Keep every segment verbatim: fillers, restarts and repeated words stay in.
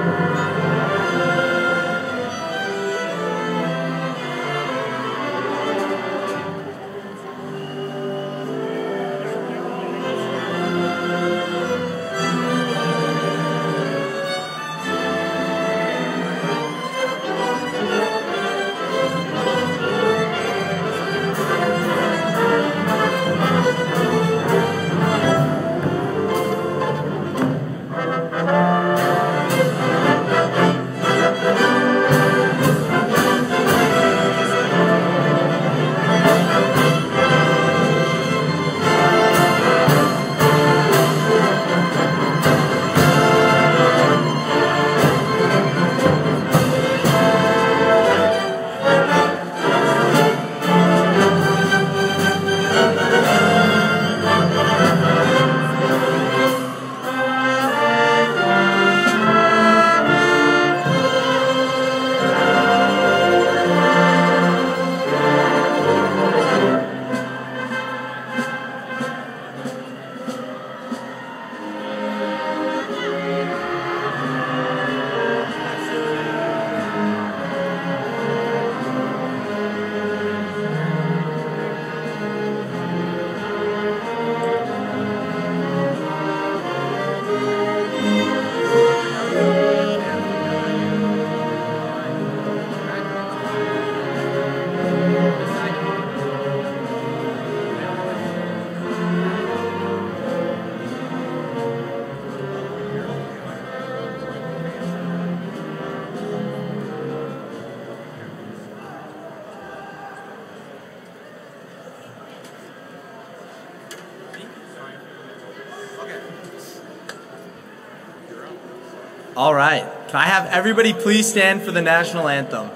All right. Can I have everybody please stand for the national anthem?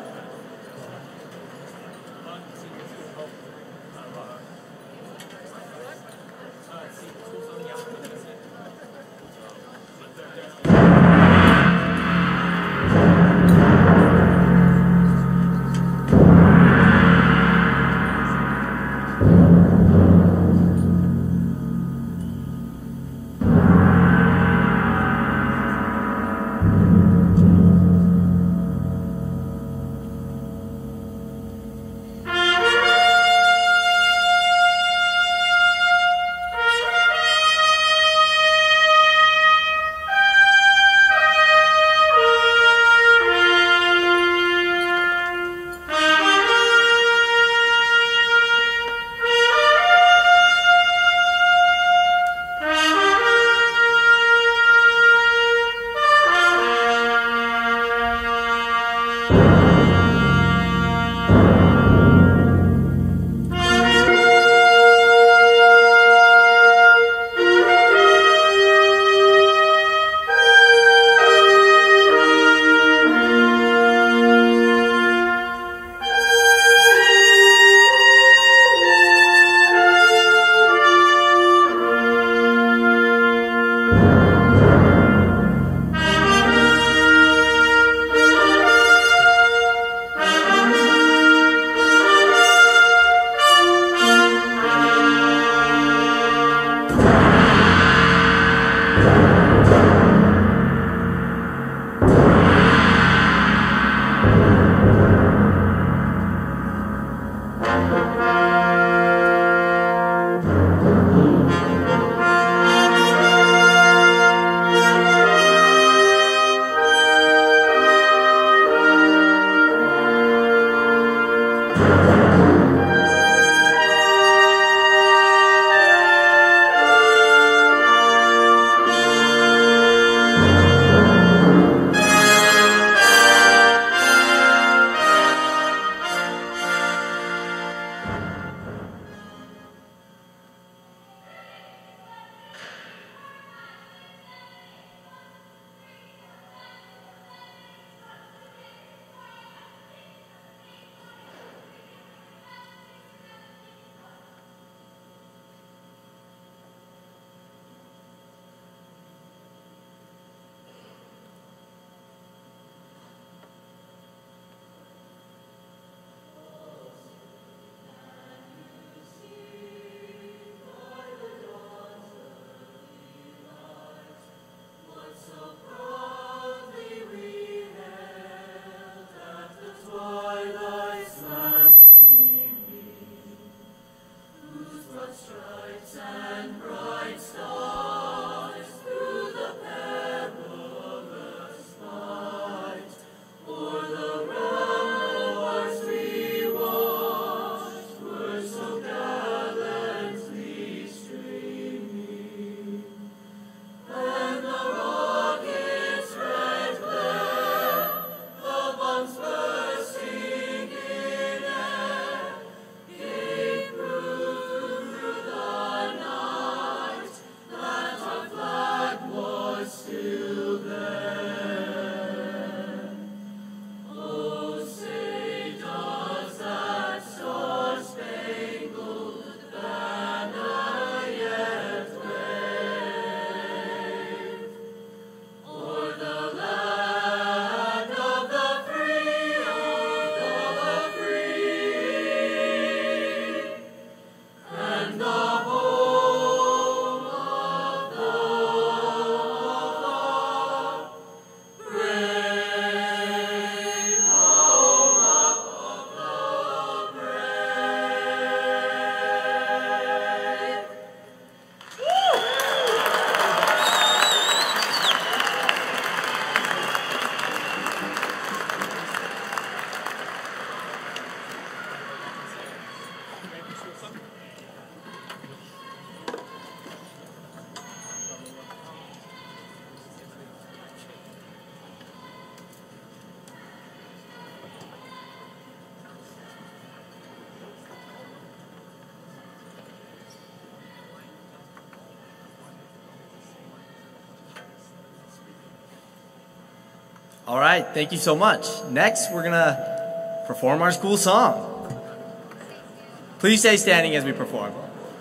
All right, thank you so much. Next, we're gonna perform our school song. Please stay standing as we perform.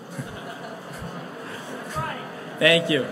Thank you.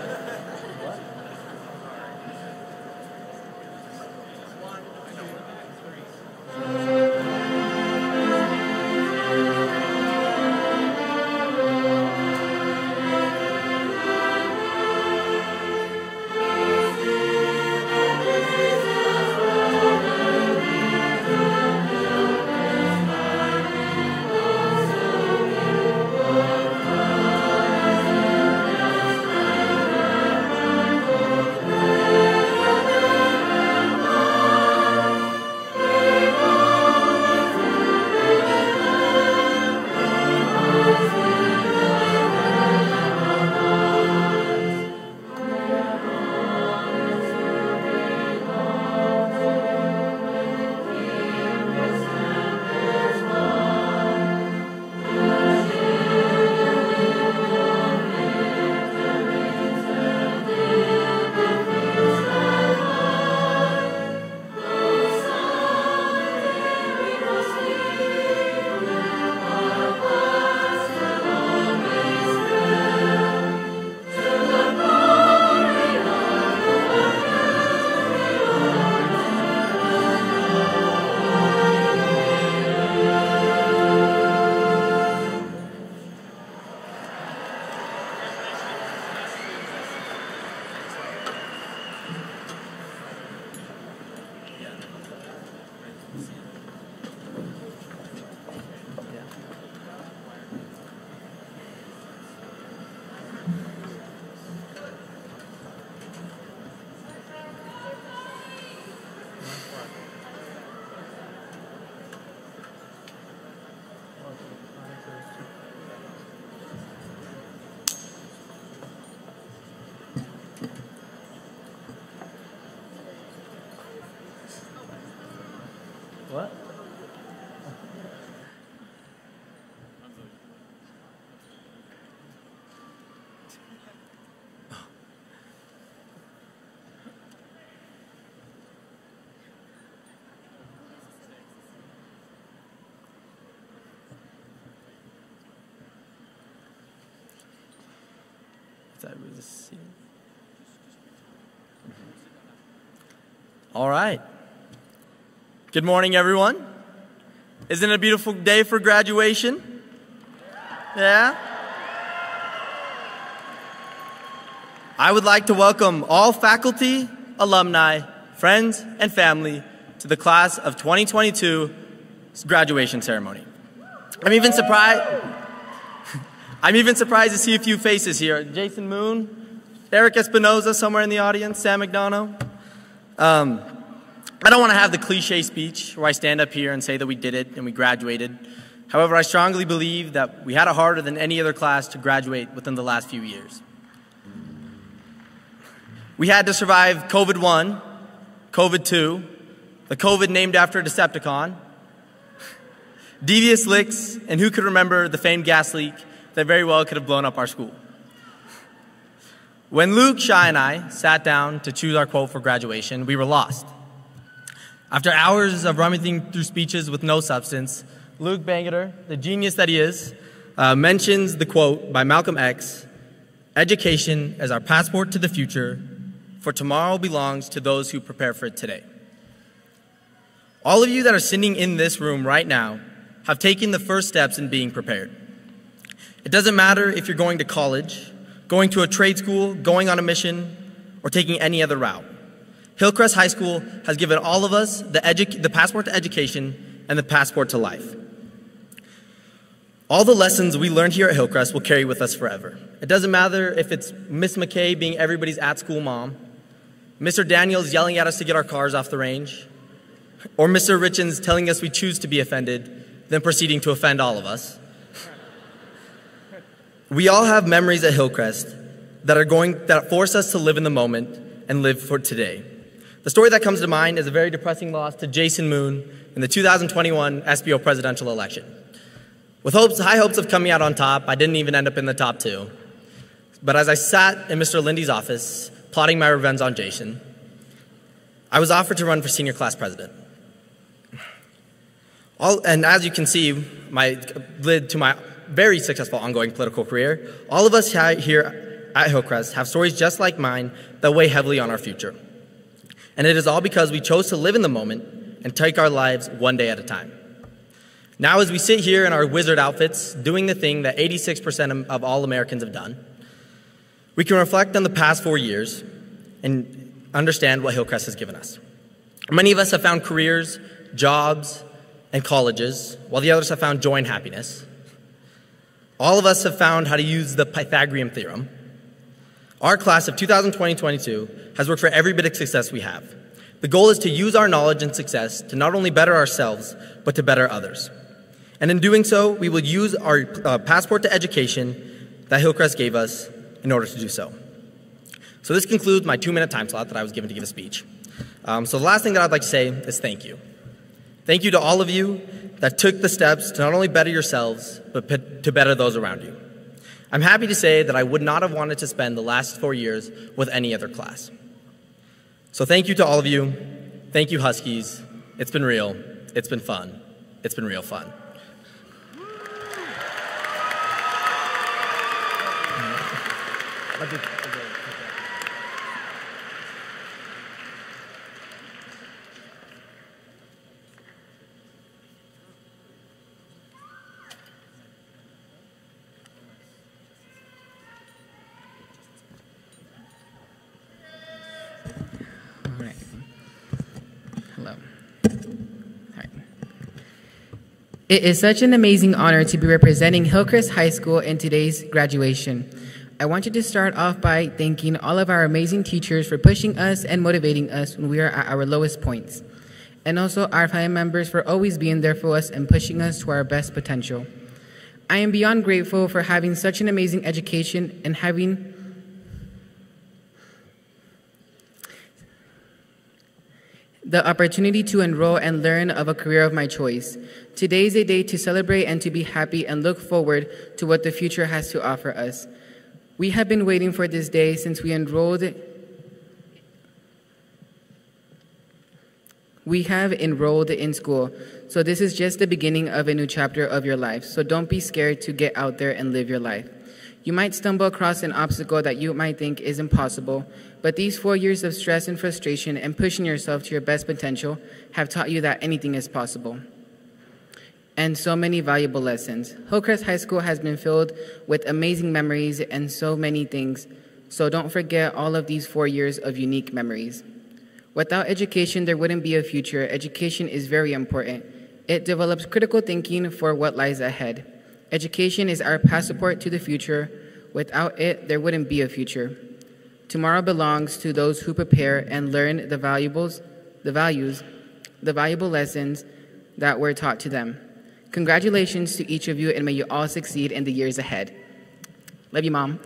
What? All right. Good morning, everyone. Isn't it a beautiful day for graduation? Yeah? I would like to welcome all faculty, alumni, friends, and family to the class of twenty twenty-two graduation ceremony. I'm even surprised I'm even surprised to see a few faces here. Jason Moon, Eric Espinoza somewhere in the audience, Sam McDonough. Um, I don't want to have the cliche speech where I stand up here and say that we did it and we graduated. However, I strongly believe that we had it harder than any other class to graduate within the last few years. We had to survive COVID one, COVID two, the COVID named after a Decepticon, devious licks, and who could remember the famed gas leak that very well could have blown up our school. When Luke, Shai, and I sat down to choose our quote for graduation, we were lost. After hours of rummaging through speeches with no substance, Luke Bangeter, the genius that he is, uh, mentions the quote by Malcolm X, "Education is our passport to the future, for tomorrow belongs to those who prepare for it today." All of you that are sitting in this room right now have taken the first steps in being prepared. It doesn't matter if you're going to college, going to a trade school, going on a mission, or taking any other route. Hillcrest High School has given all of us the, edu the passport to education and the passport to life. All the lessons we learned here at Hillcrest will carry with us forever. It doesn't matter if it's Miss McKay being everybody's at-school mom, Mister Daniels yelling at us to get our cars off the range, or Mister Richens telling us we choose to be offended, then proceeding to offend all of us. We all have memories at Hillcrest that are going that force us to live in the moment and live for today. The story that comes to mind is a very depressing loss to Jason Moon in the two thousand twenty-one S B O presidential election. With hopes, high hopes of coming out on top, I didn't even end up in the top two. But as I sat in Mister Lindy's office, plotting my revenge on Jason, I was offered to run for senior class president. All, and as you can see, my led to my very successful ongoing political career, all of us here at Hillcrest have stories just like mine that weigh heavily on our future. And it is all because we chose to live in the moment and take our lives one day at a time. Now as we sit here in our wizard outfits, doing the thing that eighty-six percent of all Americans have done, we can reflect on the past four years and understand what Hillcrest has given us. Many of us have found careers, jobs, and colleges, while the others have found joy and happiness. All of us have found how to use the Pythagorean theorem. Our class of two thousand twenty twenty-two has worked for every bit of success we have. The goal is to use our knowledge and success to not only better ourselves, but to better others. And in doing so, we will use our uh, passport to education that Hillcrest gave us in order to do so. So this concludes my two-minute time slot that I was given to give a speech. Um, so the last thing that I'd like to say is thank you. Thank you to all of you that took the steps to not only better yourselves, but to better those around you. I'm happy to say that I would not have wanted to spend the last four years with any other class. So thank you to all of you. Thank you, Huskies. It's been real. It's been fun. It's been real fun. It is such an amazing honor to be representing Hillcrest High School in today's graduation. I wanted to start off by thanking all of our amazing teachers for pushing us and motivating us when we are at our lowest points, and also our family members for always being there for us and pushing us to our best potential. I am beyond grateful for having such an amazing education and having the opportunity to enroll and learn of a career of my choice. Today is a day to celebrate and to be happy and look forward to what the future has to offer us. We have been waiting for this day since we enrolled. We have enrolled in school, so this is just the beginning of a new chapter of your life. So don't be scared to get out there and live your life. You might stumble across an obstacle that you might think is impossible, but these four years of stress and frustration and pushing yourself to your best potential have taught you that anything is possible. And so many valuable lessons. Hillcrest High School has been filled with amazing memories and so many things, so don't forget all of these four years of unique memories. Without education, there wouldn't be a future. Education is very important. It develops critical thinking for what lies ahead. Education is our passport to the future. Without it, there wouldn't be a future. Tomorrow belongs to those who prepare and learn the valuables, the values, the valuable lessons that were taught to them. Congratulations to each of you, and may you all succeed in the years ahead. Love you, Mom.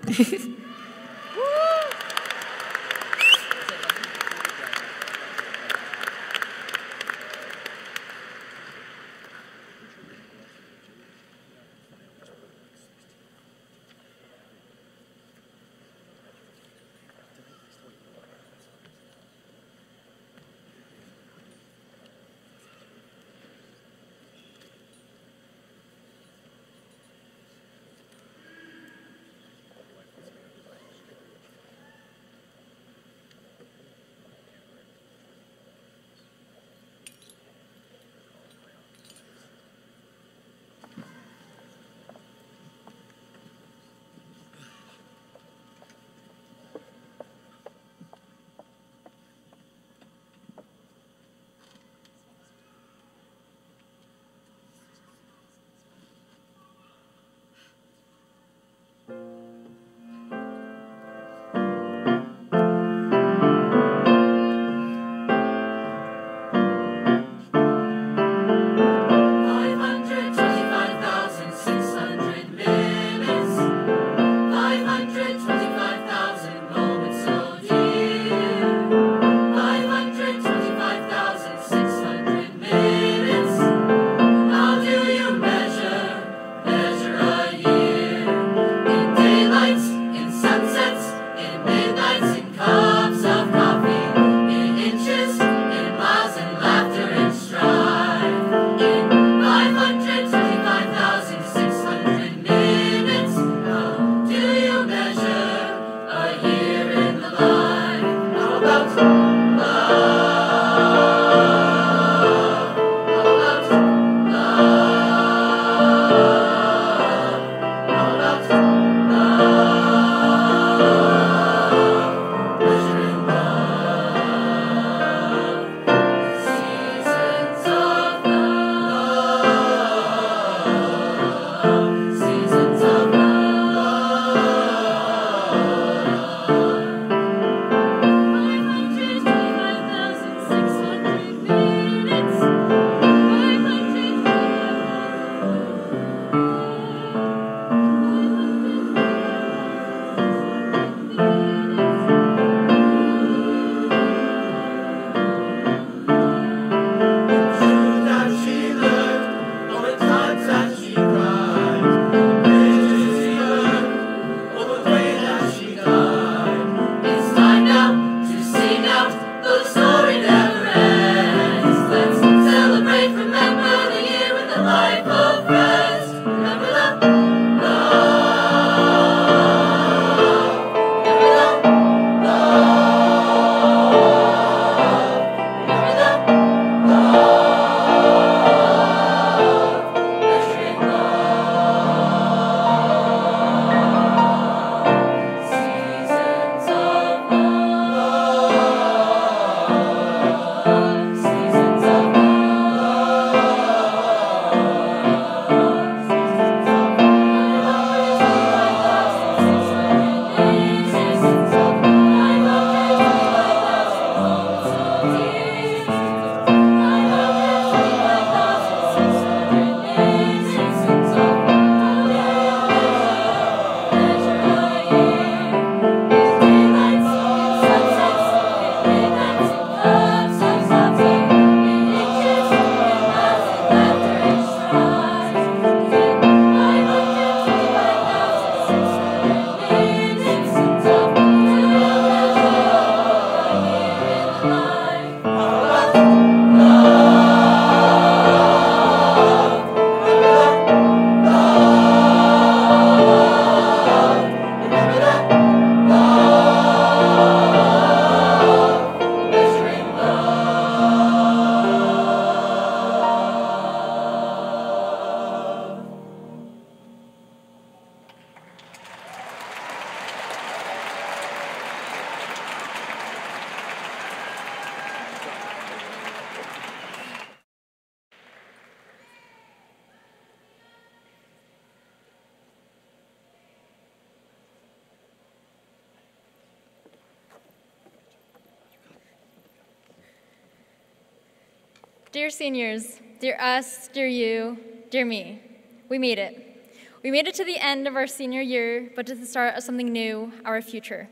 Dear seniors, dear us, dear you, dear me, we made it. We made it to the end of our senior year, but to the start of something new, our future.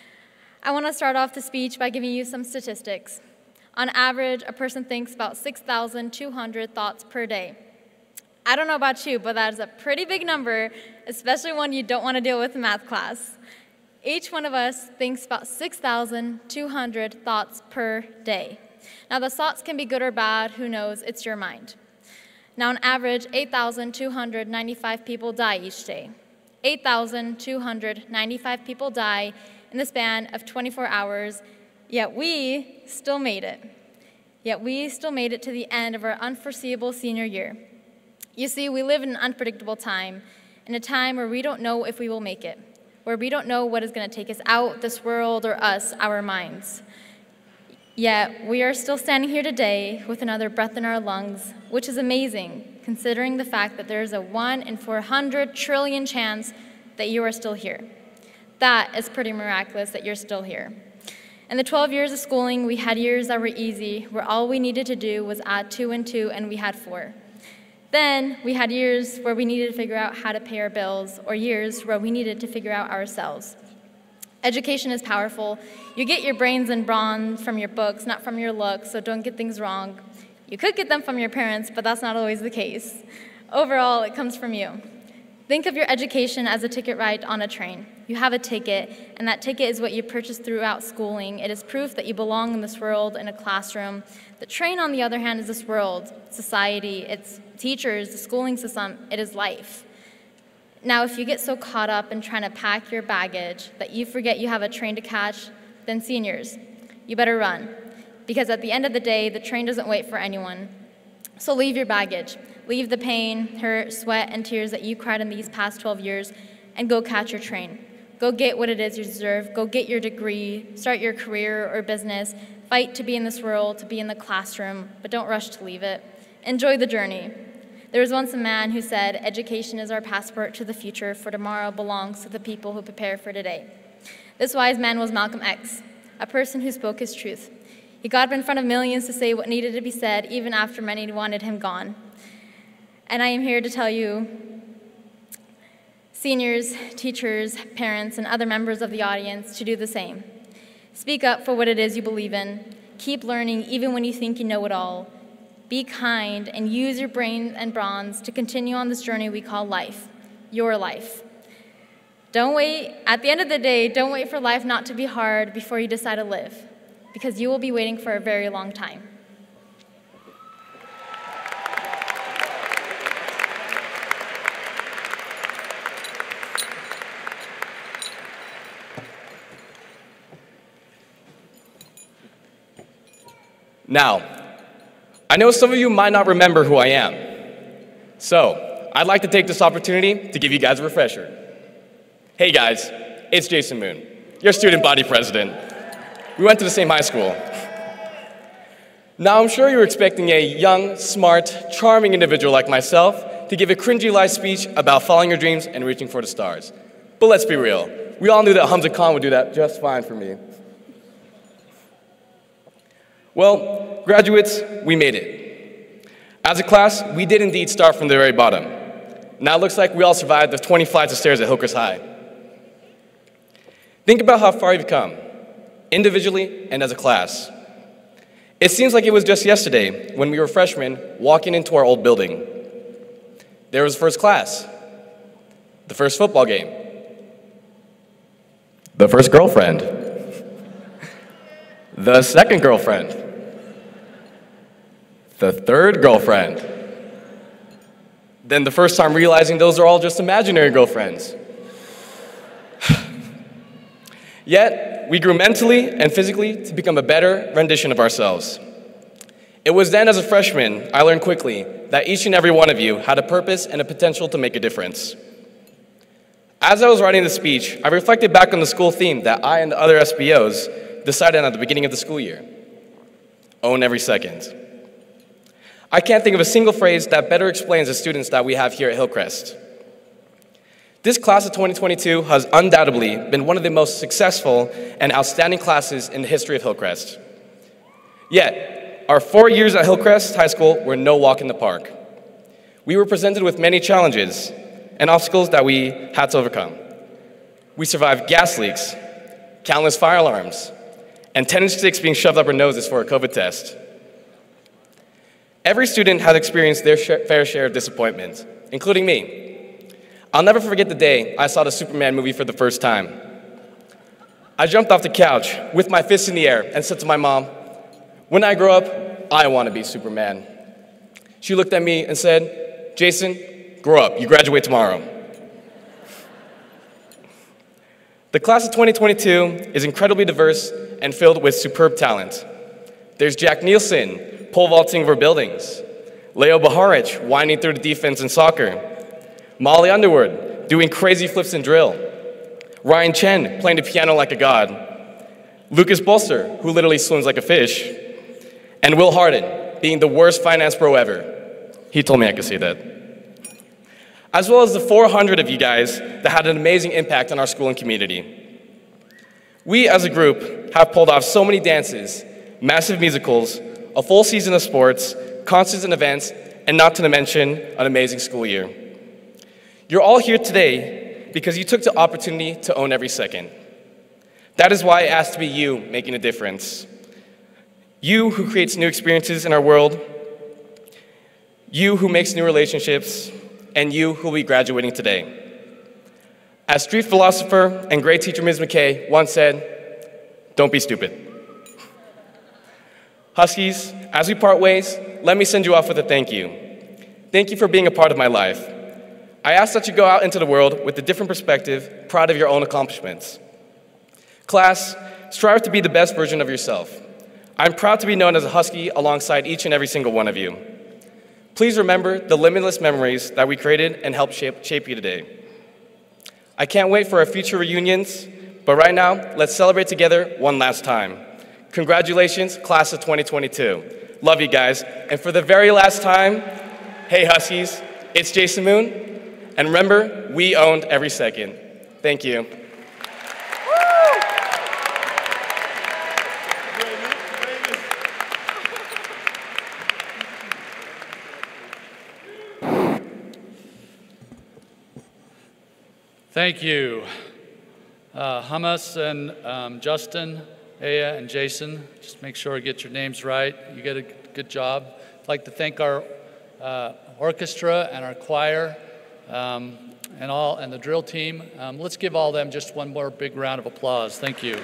I want to start off the speech by giving you some statistics. On average, a person thinks about six thousand two hundred thoughts per day. I don't know about you, but that is a pretty big number, especially when you don't want to deal with a math class. Each one of us thinks about six thousand two hundred thoughts per day. Now, the thoughts can be good or bad, who knows, it's your mind. Now, on average, eight thousand two hundred ninety-five people die each day. eight thousand two hundred ninety-five people die in the span of twenty-four hours, yet we still made it. Yet we still made it to the end of our unforeseeable senior year. You see, we live in an unpredictable time, in a time where we don't know if we will make it, where we don't know what is going to take us out, this world, or us, our minds. Yet, we are still standing here today with another breath in our lungs, which is amazing, considering the fact that there is a one in four hundred trillion chance that you are still here. That is pretty miraculous that you're still here. In the twelve years of schooling, we had years that were easy, where all we needed to do was add two and two, and we had four. Then, we had years where we needed to figure out how to pay our bills, or years where we needed to figure out ourselves. Education is powerful. You get your brains and brawn from your books, not from your looks, so don't get things wrong. You could get them from your parents, but that's not always the case. Overall, it comes from you. Think of your education as a ticket ride on a train. You have a ticket, and that ticket is what you purchase throughout schooling. It is proof that you belong in this world, in a classroom. The train, on the other hand, is this world, society, it's teachers, the schooling system, it is life. Now, if you get so caught up in trying to pack your baggage that you forget you have a train to catch, then seniors, you better run. Because at the end of the day, the train doesn't wait for anyone. So leave your baggage. Leave the pain, hurt, sweat, and tears that you cried in these past twelve years, and go catch your train. Go get what it is you deserve. Go get your degree, start your career or business, fight to be in this world, to be in the classroom, but don't rush to leave it. Enjoy the journey. There was once a man who said, "Education is our passport to the future, for tomorrow belongs to the people who prepare for today." This wise man was Malcolm X, a person who spoke his truth. He got up in front of millions to say what needed to be said, even after many wanted him gone. And I am here to tell you, seniors, teachers, parents, and other members of the audience, to do the same. Speak up for what it is you believe in. Keep learning even when you think you know it all. Be kind and use your brain and bronze to continue on this journey we call life, your life. Don't wait, at the end of the day, don't wait for life not to be hard before you decide to live, because you will be waiting for a very long time. Now, I know some of you might not remember who I am, so I'd like to take this opportunity to give you guys a refresher. Hey guys, it's Jason Moon, your student body president. We went to the same high school. Now, I'm sure you're expecting a young, smart, charming individual like myself to give a cringy life speech about following your dreams and reaching for the stars. But let's be real, we all knew that Hamza Khan would do that just fine for me. Well, graduates, we made it. As a class, we did indeed start from the very bottom. Now it looks like we all survived the twenty flights of stairs at Hillcrest High. Think about how far you've come, individually and as a class. It seems like it was just yesterday when we were freshmen walking into our old building. There was first class, the first football game, the first girlfriend, the second girlfriend, the third girlfriend, then the first time realizing those are all just imaginary girlfriends. Yet, we grew mentally and physically to become a better rendition of ourselves. It was then, as a freshman, I learned quickly that each and every one of you had a purpose and a potential to make a difference. As I was writing the speech, I reflected back on the school theme that I and the other S B Os decided at the beginning of the school year: own every second. I can't think of a single phrase that better explains the students that we have here at Hillcrest. This class of twenty twenty-two has undoubtedly been one of the most successful and outstanding classes in the history of Hillcrest. Yet, Our four years at Hillcrest High School were no walk in the park. We were presented with many challenges and obstacles that we had to overcome. We survived gas leaks, countless fire alarms, and tennis sticks being shoved up our noses for a COVID test. Every student has experienced their share, fair share of disappointment, including me. I'll never forget the day I saw the Superman movie for the first time. I jumped off the couch with my fist in the air and said to my mom, "When I grow up, I want to be Superman." She looked at me and said, "Jason, grow up, you graduate tomorrow." The class of twenty twenty-two is incredibly diverse and filled with superb talent. There's Jack Nielsen, pole vaulting over buildings, Leo Baharich, winding through the defense in soccer, Molly Underwood, doing crazy flips in drill, Ryan Chen, playing the piano like a god, Lucas Bolster, who literally swims like a fish, and Will Harden, being the worst finance bro ever. He told me I could say that. As well as the four hundred of you guys that had an amazing impact on our school and community. We, as a group, have pulled off so many dances, massive musicals, a full season of sports, concerts and events, and not to mention an amazing school year. You're all here today because you took the opportunity to own every second. That is why I asked to be you making a difference. You who creates new experiences in our world, you who makes new relationships, and you who will be graduating today. As street philosopher and great teacher Miz McKay once said, "Don't be stupid." Huskies, as we part ways, let me send you off with a thank you. Thank you for being a part of my life. I ask that you go out into the world with a different perspective, proud of your own accomplishments. Class, strive to be the best version of yourself. I'm proud to be known as a Husky alongside each and every single one of you. Please remember the limitless memories that we created and helped shape, shape you today. I can't wait for our future reunions, but right now, let's celebrate together one last time. Congratulations, class of twenty twenty-two. Love you guys. And for the very last time, hey Huskies, it's Jason Moon. And remember, we owned every second. Thank you. Thank you. Uh, Hummus and um, Justin, Aya, and Jason, just make sure I get your names right. You did a good job. I'd like to thank our uh, orchestra and our choir um, and all and the drill team. Um, let's give all of them just one more big round of applause. Thank you.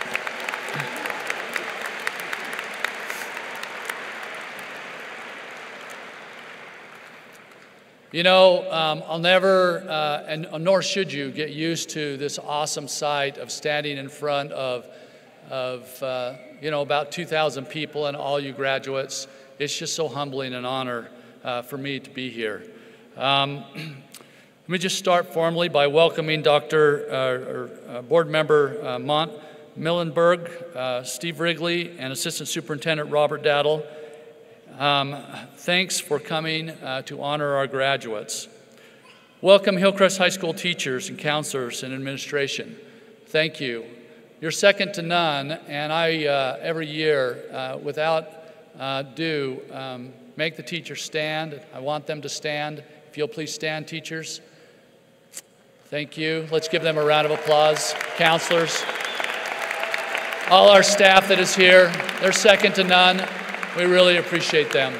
You know, um, I'll never, uh, and nor should you, get used to this awesome sight of standing in front of, of uh, you know, about two thousand people and all you graduates. It's just so humbling and honor uh, for me to be here. Um, let me just start formally by welcoming Doctor Uh, or, uh, Board Member uh, Mont Millenberg, uh, Steve Wrigley, and Assistant Superintendent Robert Daddle. Um, thanks for coming uh, to honor our graduates. Welcome Hillcrest High School teachers and counselors and administration. Thank you. You're second to none, and I, uh, every year, uh, without uh, due, um, make the teachers stand. I want them to stand. If you'll please stand, teachers. Thank you. Let's give them a round of applause. Counselors, all our staff that is here, they're second to none. We really appreciate them.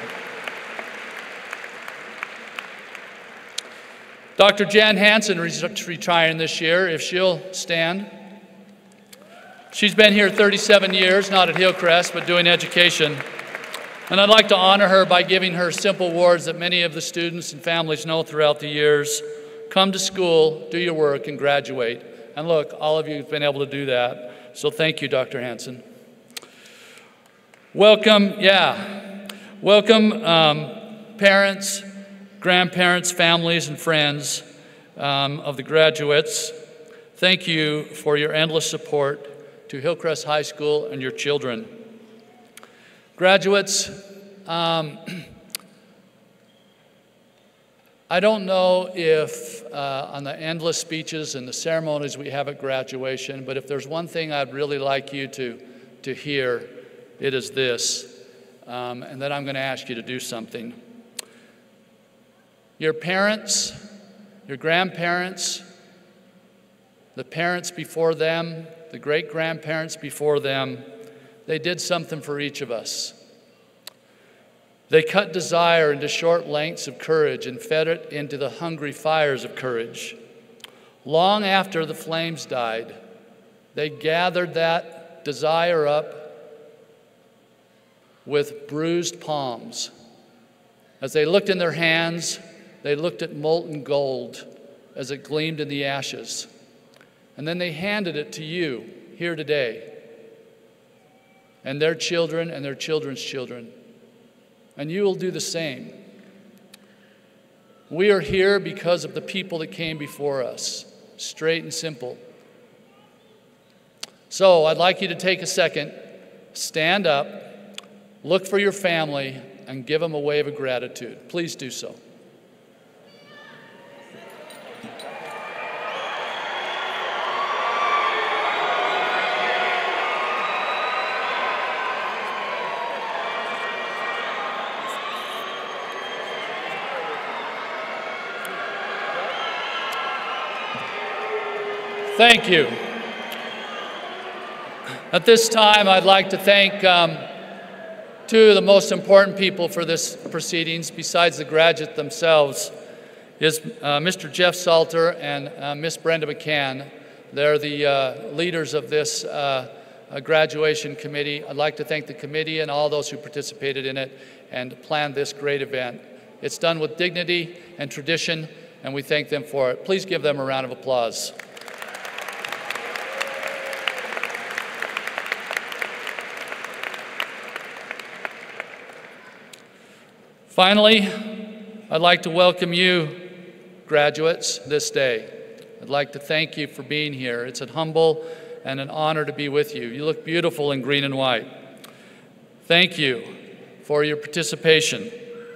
Doctor Jan Hansen is retiring this year, if she'll stand. She's been here thirty-seven years, not at Hillcrest, but doing education. And I'd like to honor her by giving her simple words that many of the students and families know throughout the years. Come to school, do your work, and graduate. And look, all of you have been able to do that. So thank you, Doctor Hansen. Welcome, yeah, welcome um, parents, grandparents, families, and friends um, of the graduates. Thank you for your endless support to Hillcrest High School and your children. Graduates, um, I don't know if uh, on the endless speeches and the ceremonies we have at graduation, but if there's one thing I'd really like you to, to hear, it is this. um, and then I'm going to ask you to do something. Your parents, your grandparents, the parents before them, the great-grandparents before them, they did something for each of us. They cut desire into short lengths of courage and fed it into the hungry fires of courage. Long after the flames died, they gathered that desire up with bruised palms. As they looked in their hands, they looked at molten gold as it gleamed in the ashes. And then they handed it to you here today, and their children and their children's children. And you will do the same. We are here because of the people that came before us, straight and simple. So I'd like you to take a second, stand up, look for your family, and give them a wave of gratitude. Please do so. Thank you. At this time, I'd like to thank um, two of the most important people for this proceedings, besides the graduates themselves, is uh, Mister Jeff Salter and uh, Miss Brenda McCann. They're the uh, leaders of this uh, uh, graduation committee. I'd like to thank the committee and all those who participated in it and planned this great event. It's done with dignity and tradition, and we thank them for it. Please give them a round of applause. Finally, I'd like to welcome you, graduates, this day. I'd like to thank you for being here. It's a humble and an honor to be with you. You look beautiful in green and white. Thank you for your participation.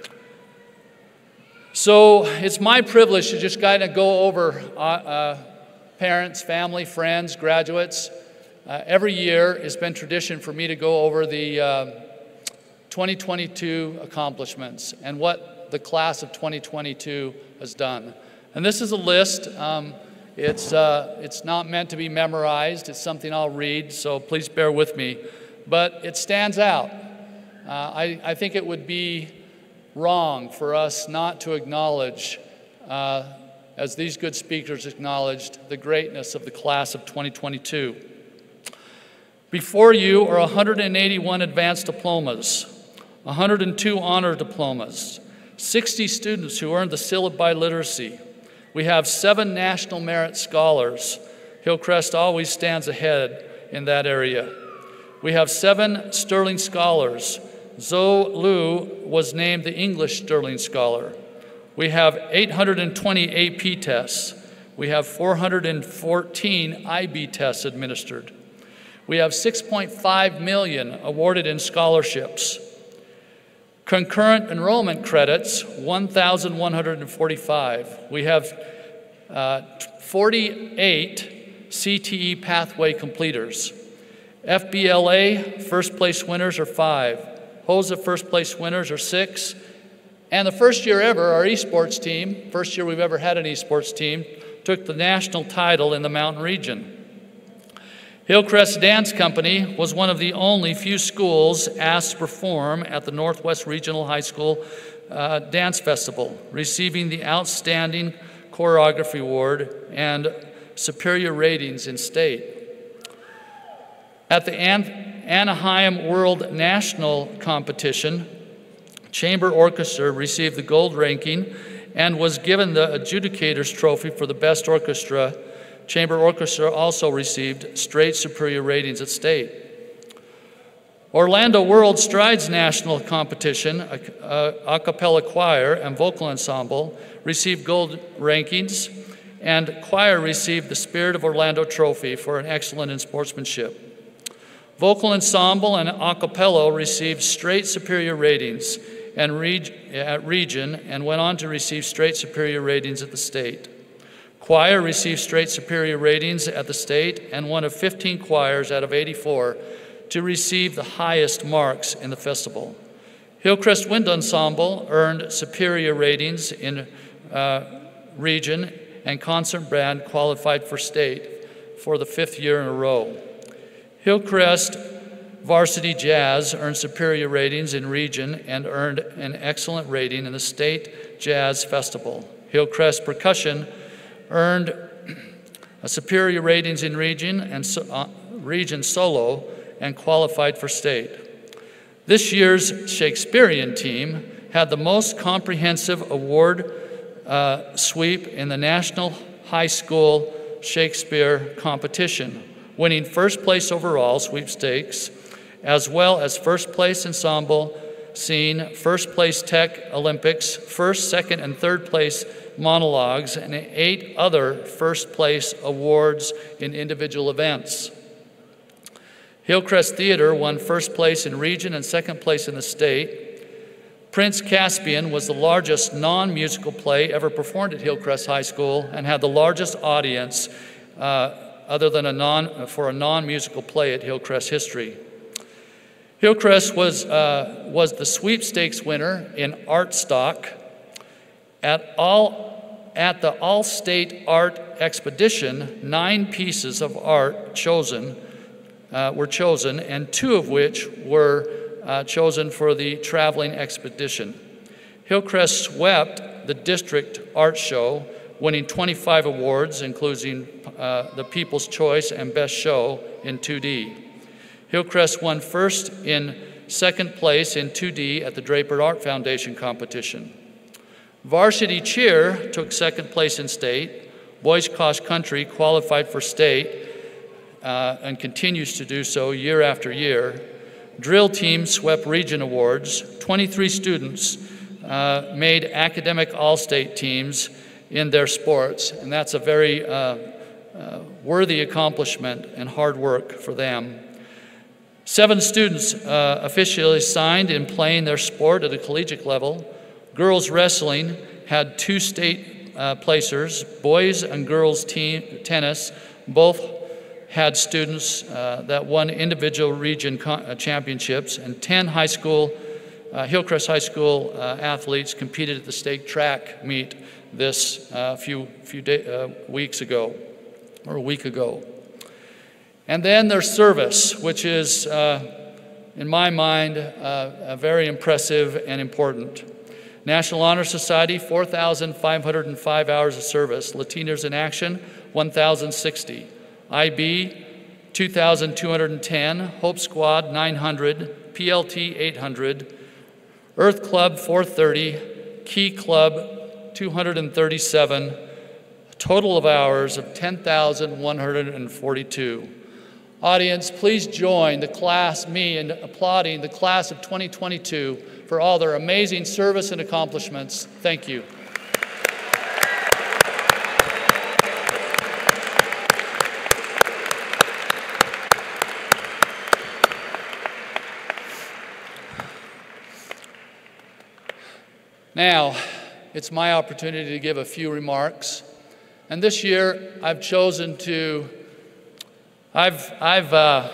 So it's my privilege to just kind of go over uh, uh, parents, family, friends, graduates. Uh, every year, it's been tradition for me to go over the uh, twenty twenty-two accomplishments and what the class of twenty twenty-two has done. And this is a list. Um, it's, uh, it's not meant to be memorized. It's something I'll read, so please bear with me. But it stands out. Uh, I, I think it would be wrong for us not to acknowledge, uh, as these good speakers acknowledged, the greatness of the class of twenty twenty-two. Before you are one hundred eighty-one advanced diplomas, one hundred two honor diplomas, sixty students who earned the syllabi literacy. We have seven National Merit Scholars. Hillcrest always stands ahead in that area. We have seven Sterling Scholars. Zoe Liu was named the English Sterling Scholar. We have eight hundred twenty A P tests. We have four hundred fourteen I B tests administered. We have six point five million awarded in scholarships. Concurrent enrollment credits, one thousand one hundred forty-five. We have uh, forty-eight C T E pathway completers. F B L A first place winners are five. H O S A first place winners are six. And the first year ever, our esports team, first year we've ever had an esports team, took the national title in the Mountain region. Hillcrest Dance Company was one of the only few schools asked to perform at the Northwest Regional High School uh, Dance Festival, receiving the Outstanding Choreography Award and superior ratings in state. At the An Anaheim World National Competition, Chamber Orchestra received the gold ranking and was given the Adjudicator's Trophy for the best orchestra. Chamber Orchestra also received straight superior ratings at state. Orlando World Strides National Competition, a, a, a cappella choir and vocal ensemble received gold rankings, and choir received the Spirit of Orlando Trophy for an excellent in sportsmanship. Vocal ensemble and a cappella received straight superior ratings and reg at region and went on to receive straight superior ratings at the state. Choir received straight superior ratings at the state and one of fifteen choirs out of eighty-four to receive the highest marks in the festival. Hillcrest Wind Ensemble earned superior ratings in uh, region, and concert band qualified for state for the fifth year in a row. Hillcrest Varsity Jazz earned superior ratings in region and earned an excellent rating in the State Jazz Festival. Hillcrest Percussion earned a superior ratings in region and so, uh, region solo and qualified for state. This year's Shakespearean team had the most comprehensive award uh, sweep in the National High School Shakespeare competition, winning first place overall sweepstakes, as well as first place ensemble scene, first place tech Olympics, first, second, and third place monologues, and eight other first place awards in individual events. Hillcrest Theater won first place in region and second place in the state. Prince Caspian was the largest non-musical play ever performed at Hillcrest High School and had the largest audience uh, other than a non, for a non-musical play at Hillcrest history. Hillcrest was, uh, was the sweepstakes winner in art stock. At, all, at the All-State Art Expedition, nine pieces of art chosen uh, were chosen, and two of which were uh, chosen for the traveling expedition. Hillcrest swept the district art show, winning twenty-five awards, including uh, the People's Choice and Best Show in two D. Hillcrest won first in second place in two D at the Draper Art Foundation competition. Varsity Cheer took second place in state. Boys Cross Country qualified for state uh, and continues to do so year after year. Drill team swept region awards. twenty-three students uh, made academic all-state teams in their sports, and that's a very uh, uh, worthy accomplishment and hard work for them. Seven students uh, officially signed in playing their sport at a collegiate level. Girls wrestling had two state uh, placers. Boys and girls team tennis both had students uh, that won individual region uh, championships, and ten high school, uh, Hillcrest High School uh, athletes competed at the state track meet this uh, few, few day, uh, weeks ago, or a week ago. And then there's service, which is, uh, in my mind, uh, very impressive and important. National Honor Society, four thousand five hundred five hours of service. Latinos in Action, one thousand sixty. I B, two thousand two hundred ten. Hope Squad, nine hundred. P L T, eight hundred. Earth Club, four hundred thirty. Key Club, two hundred thirty-seven. Total of hours of ten thousand one hundred forty-two. Audience, please join the class, me, in applauding the class of twenty twenty-two for all their amazing service and accomplishments. Thank you. Now, it's my opportunity to give a few remarks. And this year, I've chosen to I've, I've, uh,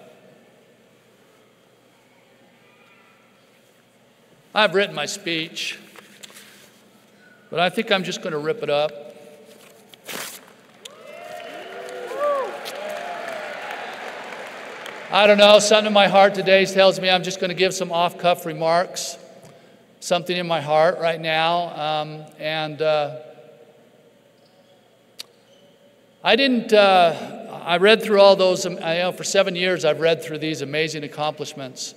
I've written my speech, but I think I'm just going to rip it up. I don't know, something in my heart today tells me I'm just going to give some off-cuff remarks, something in my heart right now, um, and uh, I didn't, uh, I read through all those, I know for seven years I've read through these amazing accomplishments.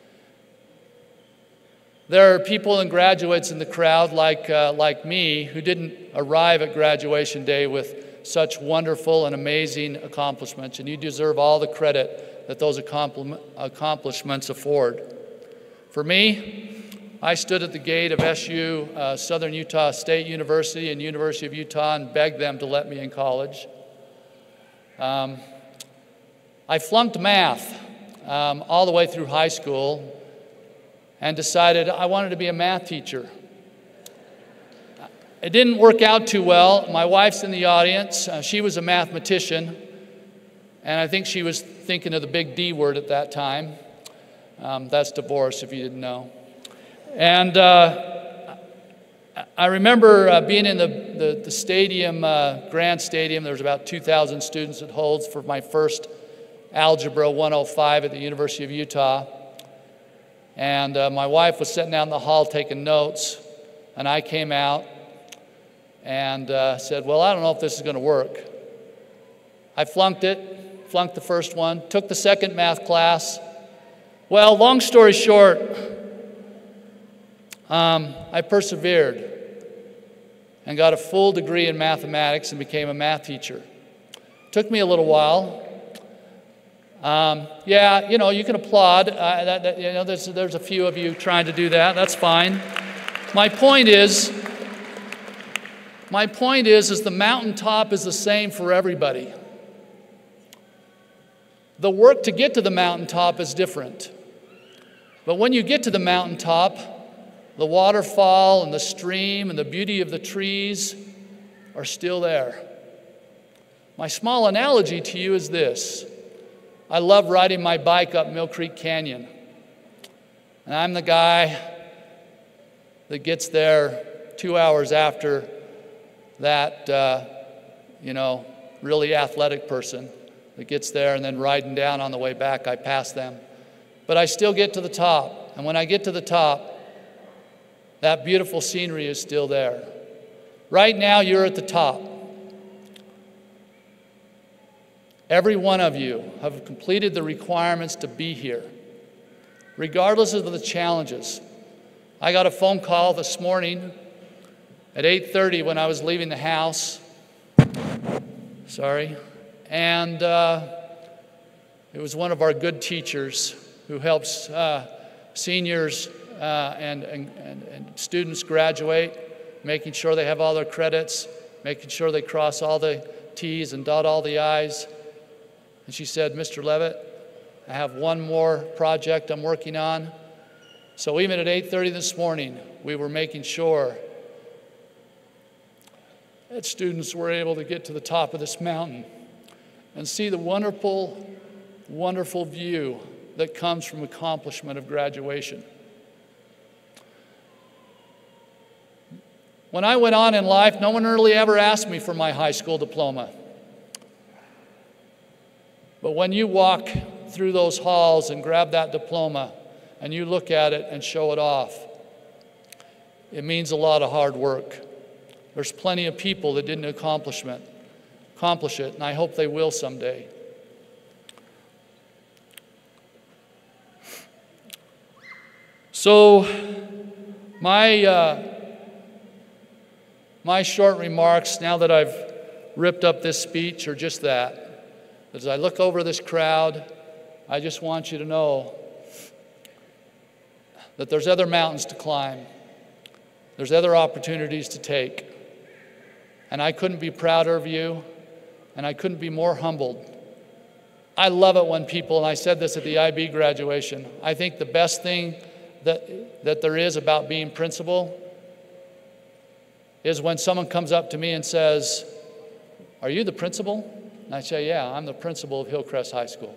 There are people and graduates in the crowd like, uh, like me who didn't arrive at graduation day with such wonderful and amazing accomplishments, and you deserve all the credit that those accomplishments afford. For me, I stood at the gate of S U, uh, Southern Utah State University and University of Utah, and begged them to let me in college. Um, I flunked math um, all the way through high school and decided I wanted to be a math teacher. It didn't work out too well. My wife's in the audience. Uh, she was a mathematician, and I think she was thinking of the big D word at that time. Um, that's divorce, if you didn't know. And uh, I remember uh, being in the, the, the stadium, uh, Grand Stadium. There was about two thousand students it holds for my first Algebra one oh five at the University of Utah. And uh, my wife was sitting out in the hall taking notes, and I came out and uh, said, well, I don't know if this is going to work. I flunked it, flunked the first one, took the second math class. Well, long story short, um, I persevered and got a full degree in mathematics and became a math teacher. Took me a little while. Um, yeah, you know, you can applaud. Uh, that, that, you know, there's, there's a few of you trying to do that. That's fine. My point is, my point is, is the mountaintop is the same for everybody. The work to get to the mountaintop is different. But when you get to the mountaintop, the waterfall and the stream and the beauty of the trees are still there. My small analogy to you is this. I love riding my bike up Mill Creek Canyon. And I'm the guy that gets there two hours after that, uh, you know, really athletic person that gets there, and then riding down on the way back, I pass them. But I still get to the top. And when I get to the top, that beautiful scenery is still there. Right now, you're at the top. Every one of you have completed the requirements to be here, regardless of the challenges. I got a phone call this morning at eight thirty when I was leaving the house. Sorry. And uh, it was one of our good teachers who helps uh, seniors uh, and, and, and, and students graduate, making sure they have all their credits, making sure they cross all the T's and dot all the I's. And she said, Mister Levitt, I have one more project I'm working on. So even at eight thirty this morning, we were making sure that students were able to get to the top of this mountain and see the wonderful, wonderful view that comes from accomplishment of graduation. When I went on in life, no one really ever asked me for my high school diploma. But when you walk through those halls and grab that diploma and you look at it and show it off, it means a lot of hard work. There's plenty of people that didn't accomplish it, accomplish it, and I hope they will someday. So my, uh, my short remarks, now that I've ripped up this speech, are just that. As I look over this crowd, I just want you to know that there's other mountains to climb. There's other opportunities to take. And I couldn't be prouder of you, and I couldn't be more humbled. I love it when people, and I said this at the I B graduation, I think the best thing that, that there is about being principal is when someone comes up to me and says, are you the principal? And I say, yeah, I'm the principal of Hillcrest High School.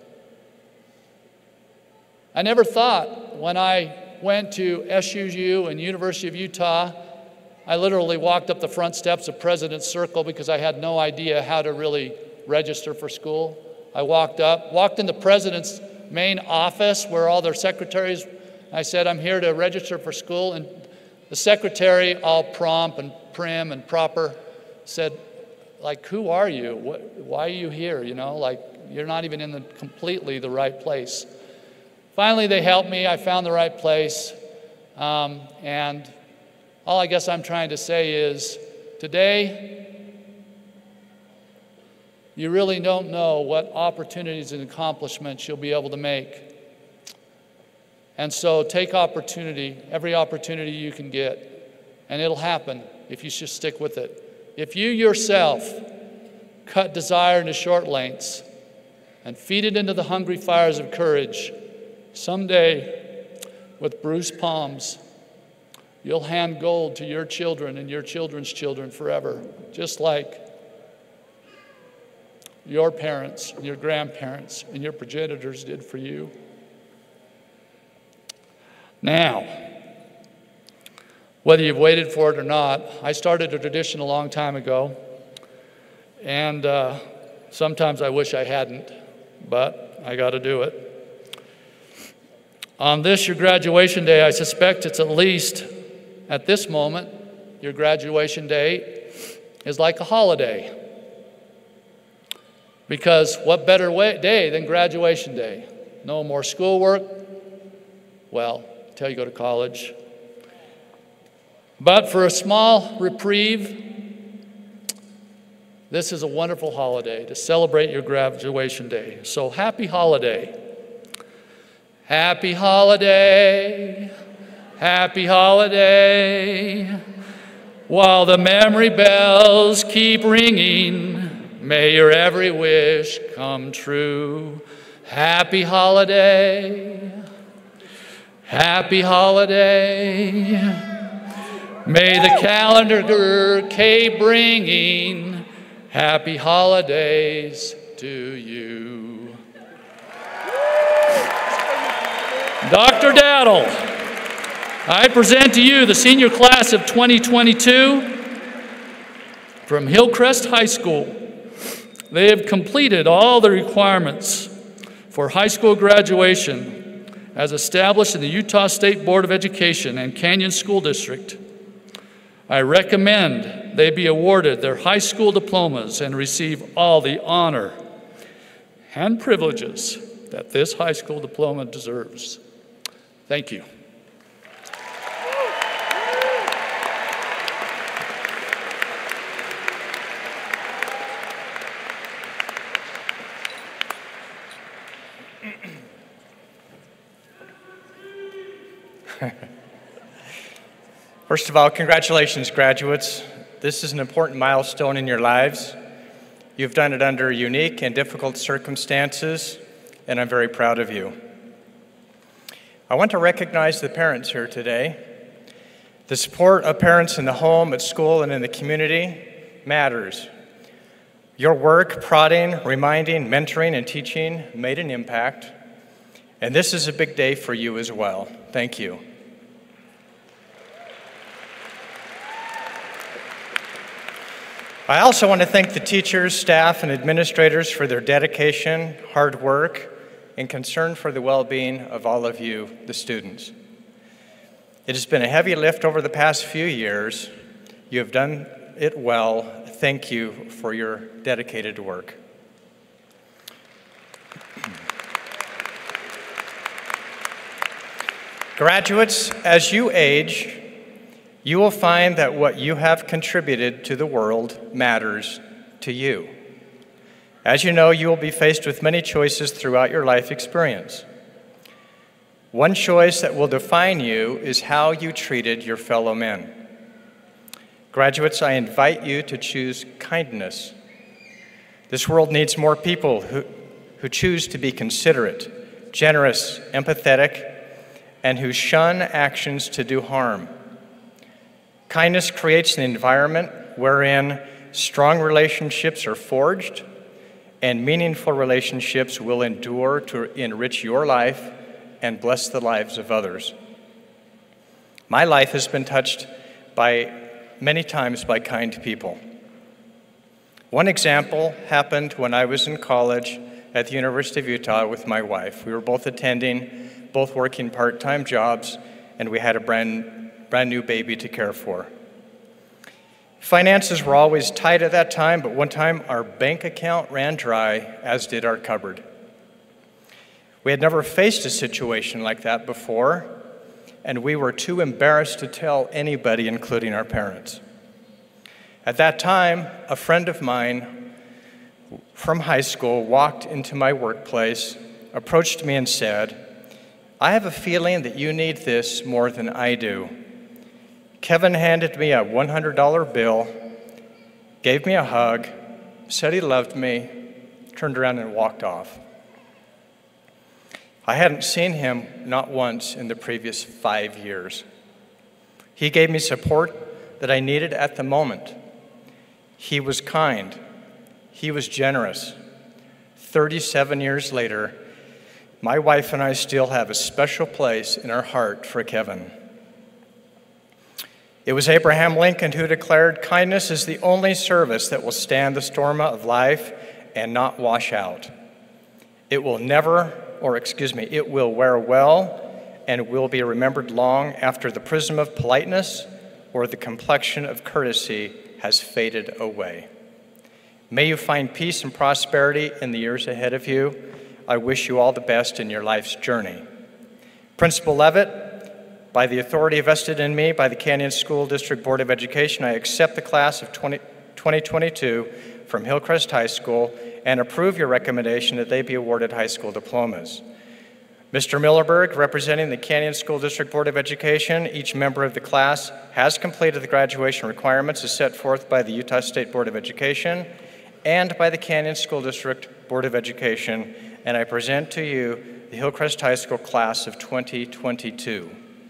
I never thought when I went to S U U and University of Utah, I literally walked up the front steps of President's Circle because I had no idea how to really register for school. I walked up, walked in the president's main office where all their secretaries, I said, I'm here to register for school. And the secretary, all prompt and prim and proper, said, like, who are you? What, why are you here? You know, like, you're not even in the completely the right place. Finally, they helped me. I found the right place. Um, and all I guess I'm trying to say is, today, you really don't know what opportunities and accomplishments you'll be able to make. And so take opportunity, every opportunity you can get, and it'll happen if you just stick with it. If you yourself cut desire into short lengths and feed it into the hungry fires of courage, someday, with bruised palms, you'll hand gold to your children and your children's children forever, just like your parents and your grandparents and your progenitors did for you. Now, whether you've waited for it or not. I started a tradition a long time ago, and uh, sometimes I wish I hadn't, but I got to do it. On this, your graduation day, I suspect it's at least, at this moment, your graduation day is like a holiday. Because what better way, day than graduation day? No more schoolwork, well, until you go to college. But for a small reprieve, this is a wonderful holiday to celebrate your graduation day. So happy holiday. Happy holiday. Happy holiday. While the memory bells keep ringing, may your every wish come true. Happy holiday. Happy holiday. May the calendar keep bringing happy holidays to you. Doctor Daddle, I present to you the senior class of twenty twenty-two from Hillcrest High School. They have completed all the requirements for high school graduation as established in the Utah State Board of Education and Canyon School District. I recommend they be awarded their high school diplomas and receive all the honor and privileges that this high school diploma deserves. Thank you. First of all, congratulations, graduates. This is an important milestone in your lives. You've done it under unique and difficult circumstances, and I'm very proud of you. I want to recognize the parents here today. The support of parents in the home, at school, and in the community matters. Your work, prodding, reminding, mentoring, and teaching made an impact, and this is a big day for you as well. Thank you. I also want to thank the teachers, staff, and administrators for their dedication, hard work, and concern for the well-being of all of you, the students. It has been a heavy lift over the past few years. You have done it well. Thank you for your dedicated work. Graduates, as you age, you will find that what you have contributed to the world matters to you. As you know, you will be faced with many choices throughout your life experience. One choice that will define you is how you treated your fellow men. Graduates, I invite you to choose kindness. This world needs more people who, who choose to be considerate, generous, empathetic, and who shun actions to do harm. Kindness creates an environment wherein strong relationships are forged and meaningful relationships will endure to enrich your life and bless the lives of others. My life has been touched by many times by kind people. One example happened when I was in college at the University of Utah with my wife. We were both attending, both working part-time jobs, and we had a brand brand new baby to care for. Finances were always tight at that time, but one time our bank account ran dry, as did our cupboard. We had never faced a situation like that before, and we were too embarrassed to tell anybody, including our parents. At that time, a friend of mine from high school walked into my workplace, approached me and said, "I have a feeling that you need this more than I do." Kevin handed me a one hundred dollar bill, gave me a hug, said he loved me, turned around and walked off. I hadn't seen him not once in the previous five years. He gave me support that I needed at the moment. He was kind. He was generous. thirty-seven years later, my wife and I still have a special place in our heart for Kevin. It was Abraham Lincoln who declared, "Kindness is the only service that will stand the storm of life and not wash out. It will never, or excuse me, it will wear well and will be remembered long after the prism of politeness or the complexion of courtesy has faded away." May you find peace and prosperity in the years ahead of you. I wish you all the best in your life's journey. Principal Levitt, by the authority vested in me by the Canyon School District Board of Education, I accept the class of twenty twenty-two from Hillcrest High School and approve your recommendation that they be awarded high school diplomas. Mister Millerberg, representing the Canyon School District Board of Education, each member of the class has completed the graduation requirements as set forth by the Utah State Board of Education and by the Canyon School District Board of Education, and I present to you the Hillcrest High School class of twenty twenty-two.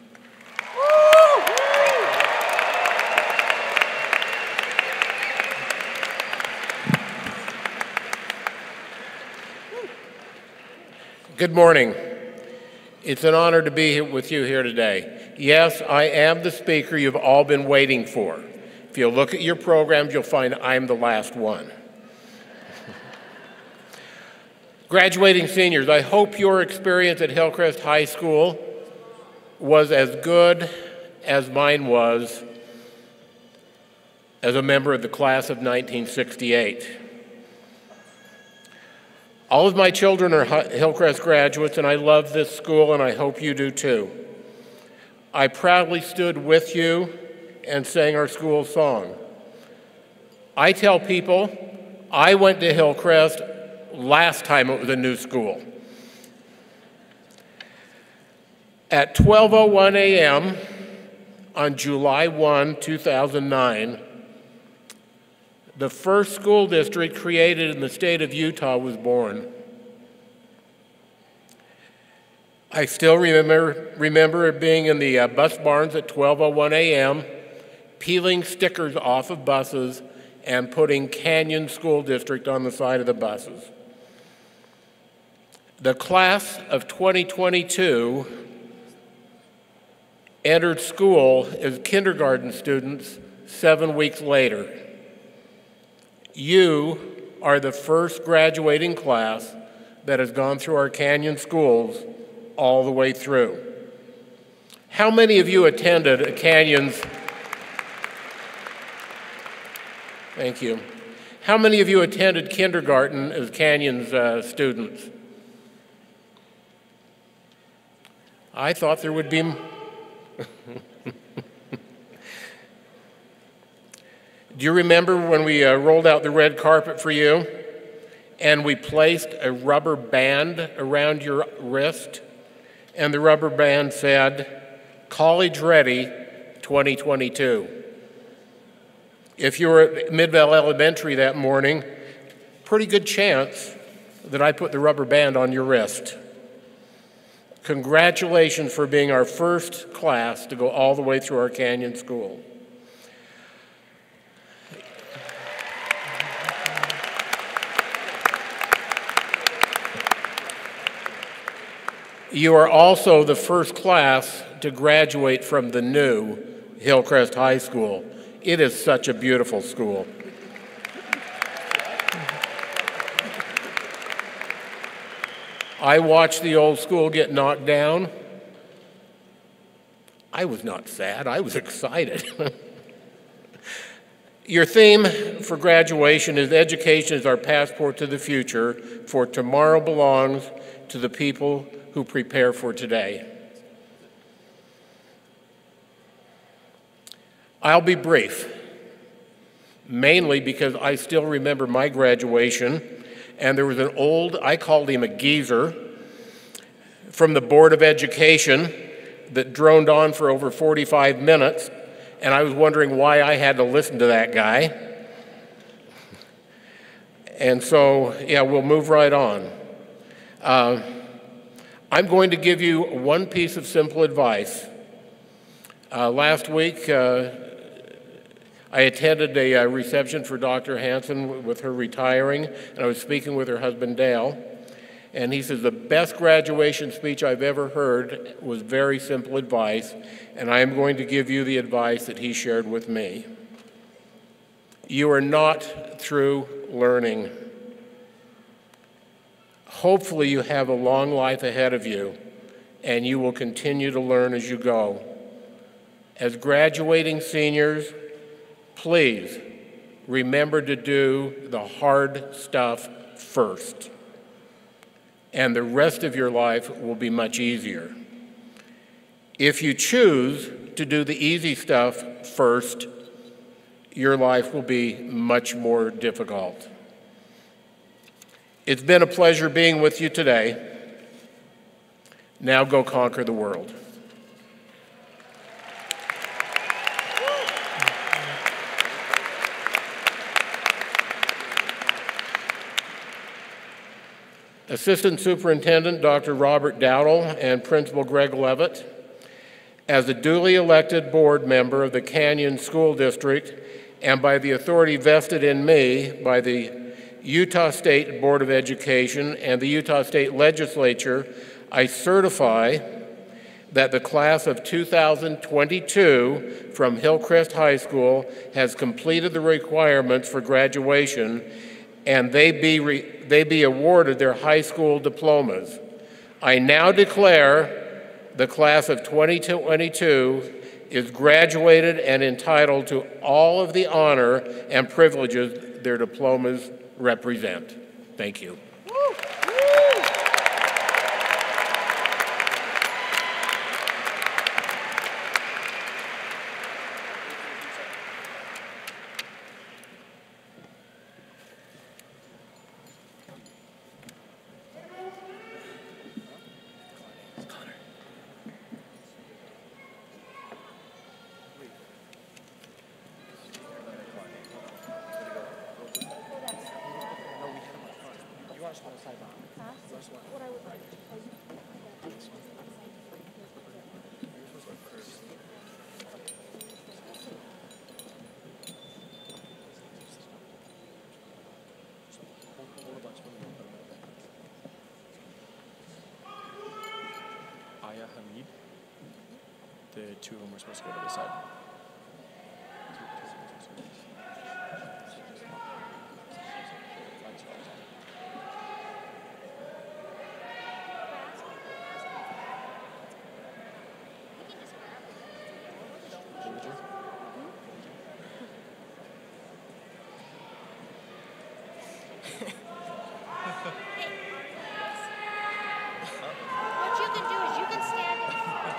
Good morning. It's an honor to be with you here today. Yes, I am the speaker you've all been waiting for. If you look at your programs, you'll find I'm the last one. Graduating seniors, I hope your experience at Hillcrest High School was as good as mine was as a member of the class of nineteen sixty-eight. All of my children are Hillcrest graduates, and I love this school, and I hope you do too. I proudly stood with you and sang our school song. I tell people I went to Hillcrest last time it was a new school. At twelve oh one a m on July first, two thousand nine, the first school district created in the state of Utah was born. I still remember, remember being in the uh, bus barns at twelve oh one a m, peeling stickers off of buses and putting Canyon School District on the side of the buses. The class of twenty twenty-two entered school as kindergarten students seven weeks later. You are the first graduating class that has gone through our Canyon schools all the way through. How many of you attended Canyon's? Thank you. How many of you attended kindergarten as Canyon's uh, students? I thought there would be. Do you remember when we uh, rolled out the red carpet for you and we placed a rubber band around your wrist and the rubber band said, "College Ready twenty twenty-two. If you were at Midvale Elementary that morning, pretty good chance that I put the rubber band on your wrist. Congratulations for being our first class to go all the way through our Canyon school. You are also the first class to graduate from the new Hillcrest High School. It is such a beautiful school. I watched the old school get knocked down. I was not sad, I was excited. Your theme for graduation is "Education is our passport to the future, for tomorrow belongs to the people who prepare for today." I'll be brief, mainly because I still remember my graduation, and there was an old, I called him a geezer, from the Board of Education that droned on for over forty-five minutes, and I was wondering why I had to listen to that guy. And so, yeah, we'll move right on. Uh, I'm going to give you one piece of simple advice. Uh, last week, uh, I attended a uh, reception for Doctor Hanson with her retiring, and I was speaking with her husband, Dale. And he says, the best graduation speech I've ever heard was very simple advice, and I am going to give you the advice that he shared with me. You are not through learning. Hopefully you have a long life ahead of you, and you will continue to learn as you go. As graduating seniors, please remember to do the hard stuff first, and the rest of your life will be much easier. If you choose to do the easy stuff first, your life will be much more difficult. It's been a pleasure being with you today. Now go conquer the world. Assistant Superintendent Doctor Robert Dowdle and Principal Greg Levitt, as a duly elected board member of the Canyon School District and by the authority vested in me by the Utah State Board of Education and the Utah State Legislature, I certify that the class of two thousand twenty-two from Hillcrest High School has completed the requirements for graduation, and they be, re, they be awarded their high school diplomas. I now declare the class of twenty twenty-two is graduated and entitled to all of the honor and privileges their diplomas represent. Thank you. The two of them were supposed to go to the side. What you can do is you can stand in front.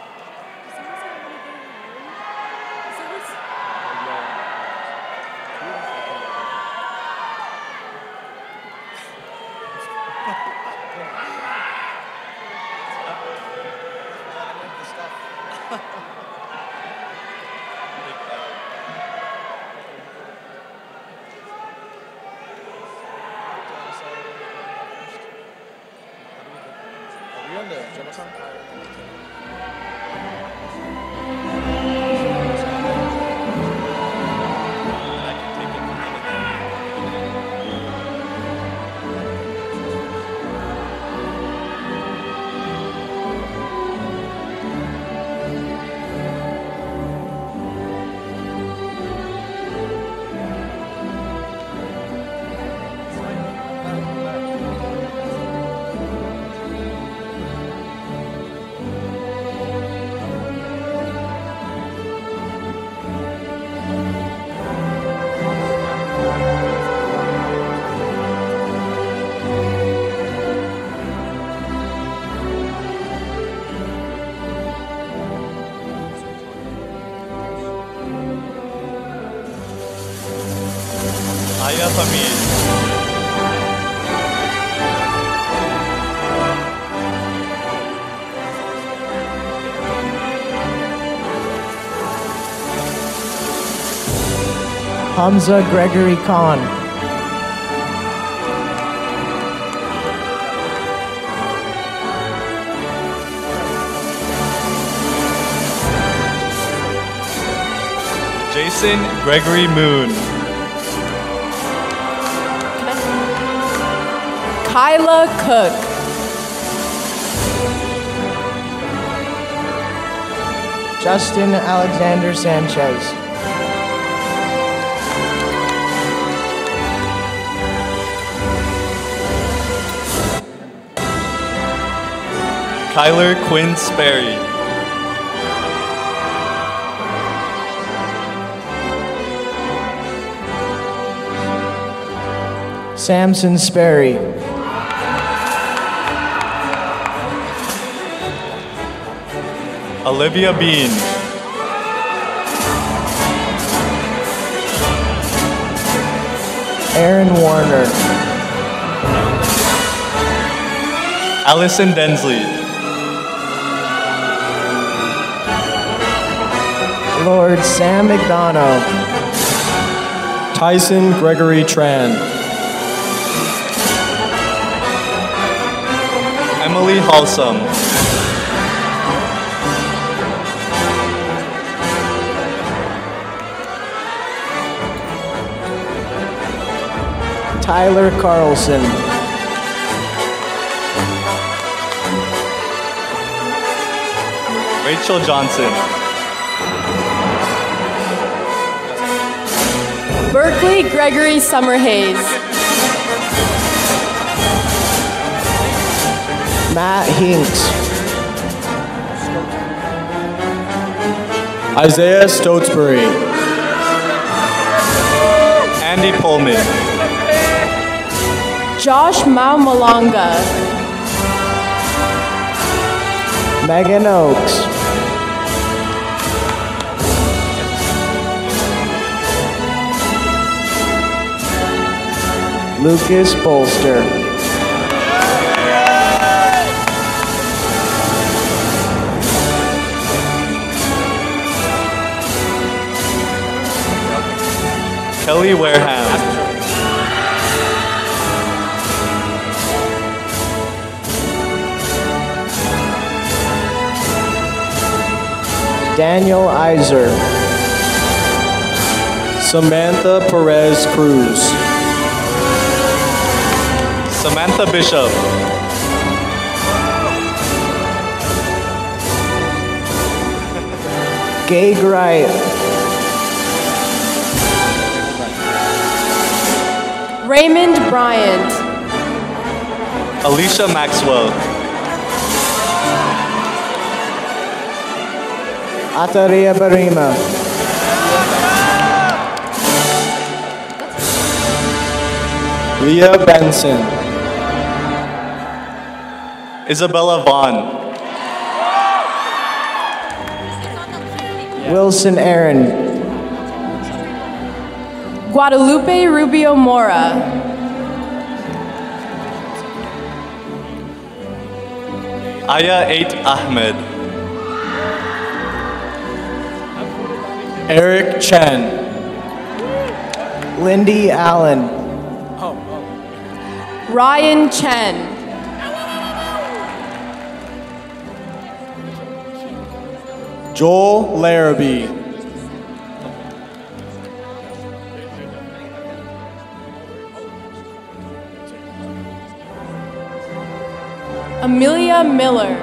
Ayah Hamid. Hamza Gregory Khan. Jason Gregory Moon. Kyla Cook. Justin Alexander Sanchez. Kyler Quinn Sperry. Samson Sperry. Olivia Bean. Aaron Warner. Allison Densley. Lord Sam McDonough. Tyson Gregory Tran. Emily Halsum. Tyler Carlson. Rachel Johnson. Berkeley Gregory Summerhays. Matt Hinks. Isaiah Stotesbury. Andy Pullman. Josh Maumalanga. Megan Oakes. Lucas Bolster. Kelly Wareham. Daniel Iser. Samantha Perez Cruz. Samantha Bishop. Gay Wright. Raymond Bryant. Alicia Maxwell. Ataria Barima. Leah Benson. Isabella Vaughn. Wilson Aaron. Guadalupe Rubio Mora. Aya eight Ahmed. Eric Chen. Lindy Allen. Ryan Chen. Joel Larrabee. Amelia Miller.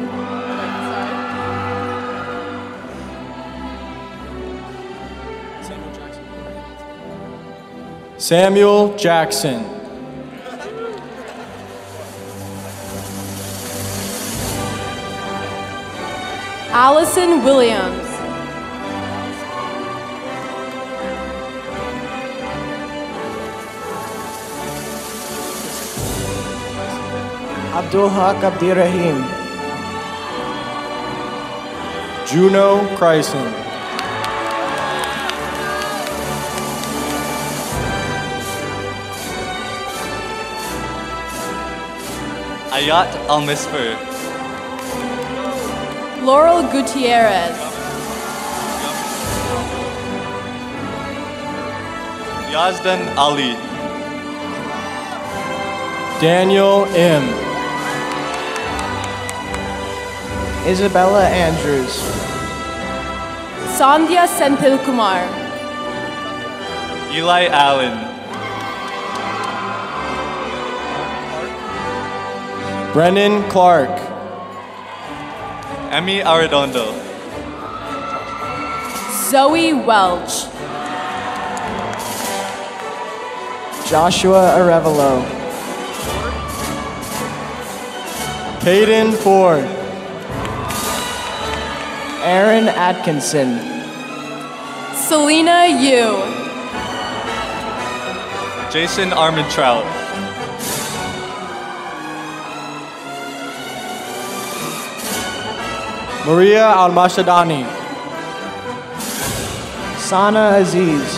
Samuel Jackson. Allison Williams. Abdul Haq Abdirahim. Juno Chryson. Ayat Al-Misfer. Laurel Gutierrez. Yazdan Ali. Daniel M. Isabella Andrews. Sandhya Senthil Kumar. Eli Allen. Brennan Clark. Emmy Arredondo. Zoe Welch. Joshua Arevalo. Caden Ford. Aaron Atkinson. Selena Yu. Jason Armentrout. Maria Almashadani. Sana Aziz.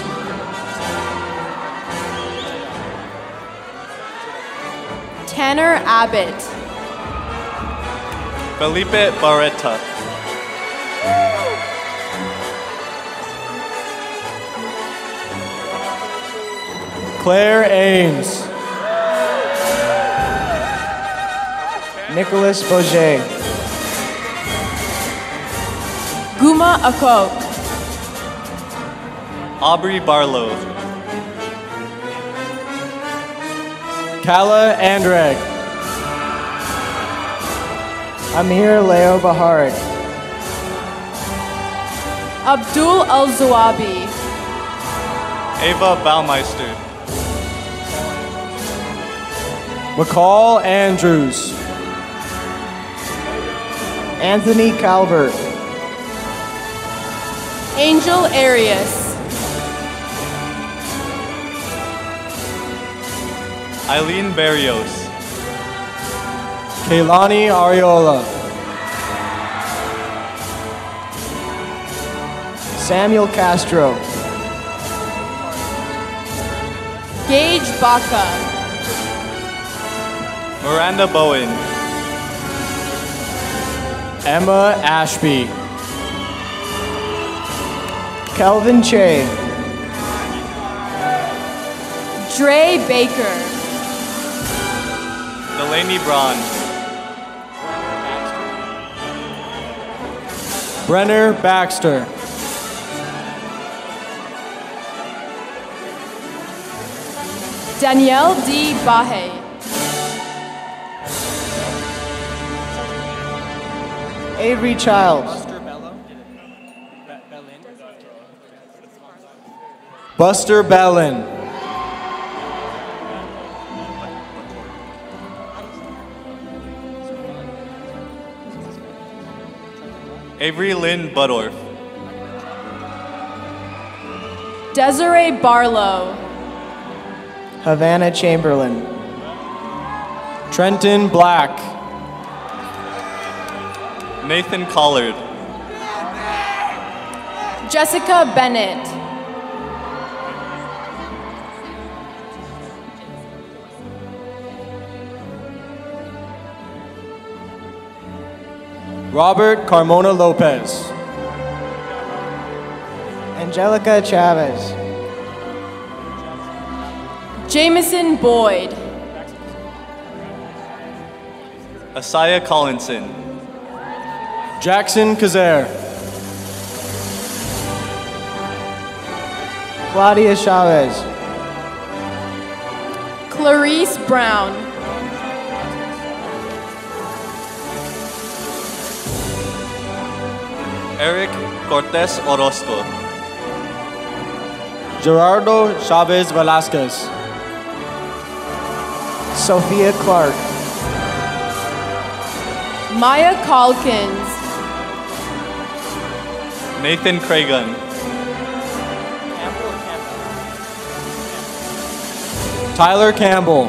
Tanner Abbott. Felipe Barreta. Claire Ames. Nicholas Boget. Guma Akok. Aubrey Barlow. Kala Andreg. Amir Leo Bahar. Abdul Al-Zawabi. Ava Baumeister. McCall Andrews. Anthony Calvert. Angel Arias. Eileen Barrios. Kaylani Ariola. Samuel Castro. Gage Baca. Miranda Bowen. Emma Ashby. Kelvin Che. Dre Baker. Delaney Braun. Brenner Baxter. Danielle D. Bahe. Avery Childs. Buster Bellin. Avery Lynn Budorf. Desiree Barlow. Havana Chamberlain. Trenton Black. Nathan Collard. Jessica Bennett. Robert Carmona Lopez. Angelica Chavez. Jameson Boyd. Asaya Collinson. Jackson Kazer. Claudia Chavez. Clarice Brown. Eric Cortez Orozco. Gerardo Chavez Velasquez. Sophia Clark. Maya Calkins. Nathan Cragun. Tyler Campbell.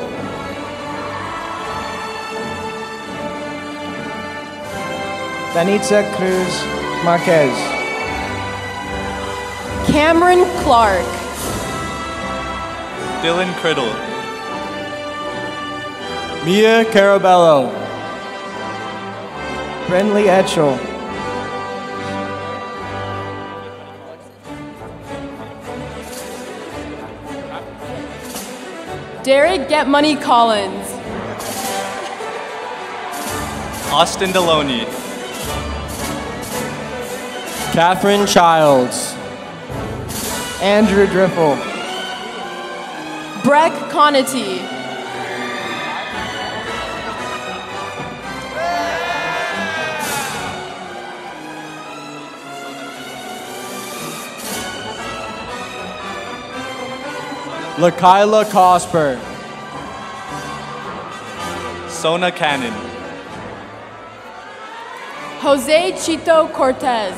Danitza Cruz Marquez. Cameron Clark. Dylan Criddle. Mia Carabello. Brenly Etchell. Derek Get Money Collins. Austin Deloney. Catherine Childs. Andrew Driffle. Breck Conity. Lakaila Cosper. Sona Cannon. Jose Chito Cortez.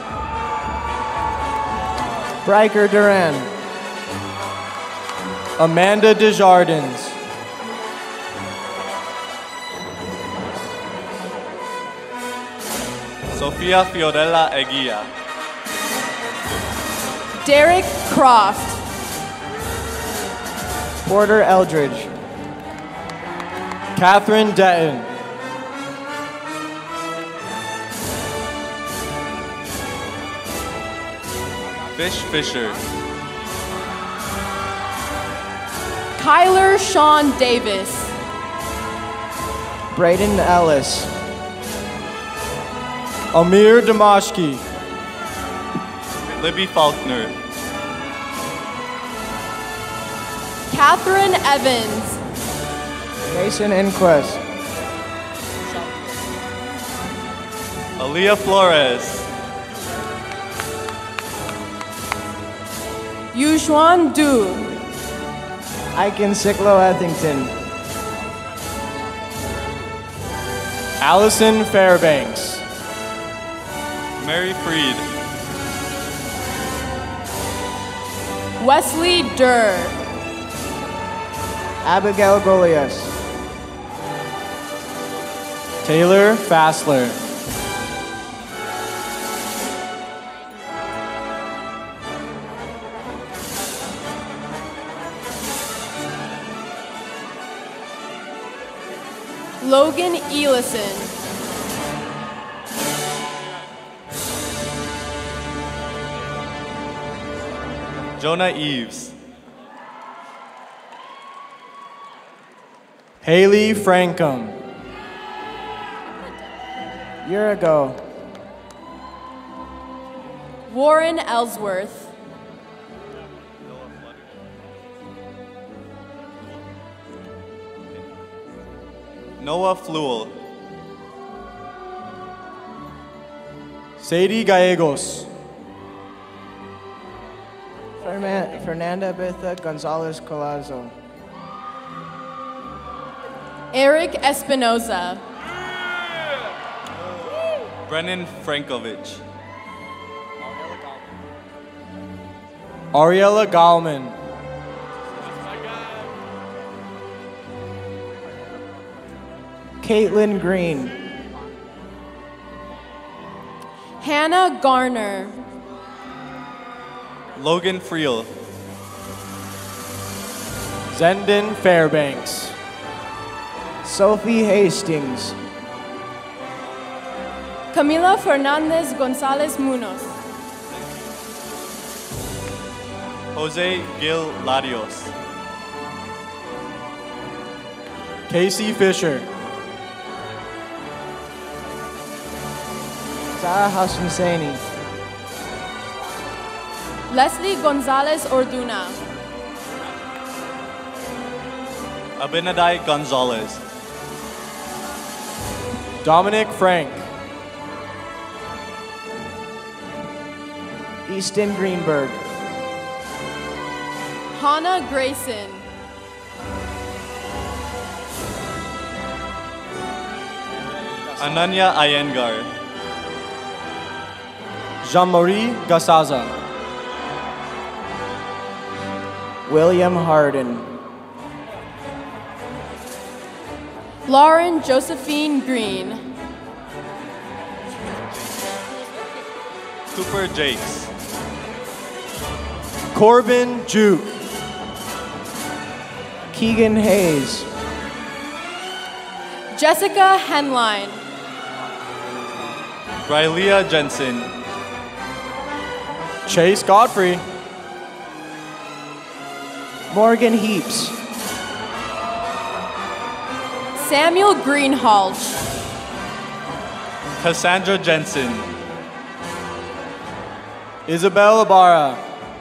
Bryker Duran. Amanda Desjardins. Sofia Fiorella Eguia. Derek Croft. Porter Eldridge. Catherine Detton. Fish Fisher. Kyler Sean Davis. Braden Ellis. Amir Damashki. Libby Faulkner. Catherine Evans. Mason Inquest. Aaliyah Flores. Yujuan Du. Aiken Siklo Ethington. Allison Fairbanks. Mary Freed. Wesley Durr. Abigail Golias. Taylor Fassler. Logan Elison. Jonah Eves. Haley Frankham. Year ago. Warren Ellsworth. Noah Fluel. Sadie Gallegos. Fernan- Fernanda Betha Gonzalez Colazo. Eric Espinoza. Brennan Frankovich. Ariella Gallman. Caitlin Green. Hannah Garner. Logan Friel. Zendon Fairbanks. Sophie Hastings. Camila Fernandez Gonzalez Munoz. Jose Gil Larios. Casey Fisher. Zara Hussaini. Leslie Gonzalez Orduna. Abinadai Gonzalez. Dominic Frank. Easton Greenberg. Hannah Grayson. Ananya Iyengar. Jean-Marie Gasaza. William Harden. Lauren Josephine Green. Cooper Jakes. Corbin Juke. Keegan Hayes. Jessica Henline. Rylea Jensen. Chase Godfrey. Morgan Heaps. Samuel Greenhalgh. Cassandra Jensen. Isabel Ibarra.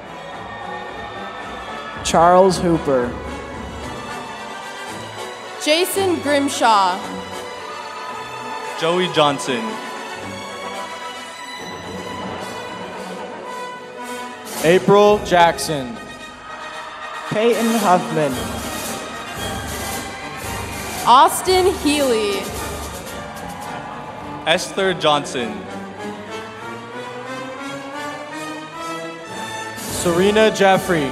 Charles Hooper. Jason Grimshaw. Joey Johnson. April Jackson. Peyton Huffman. Austin Healy. Esther Johnson. Serena Jeffrey.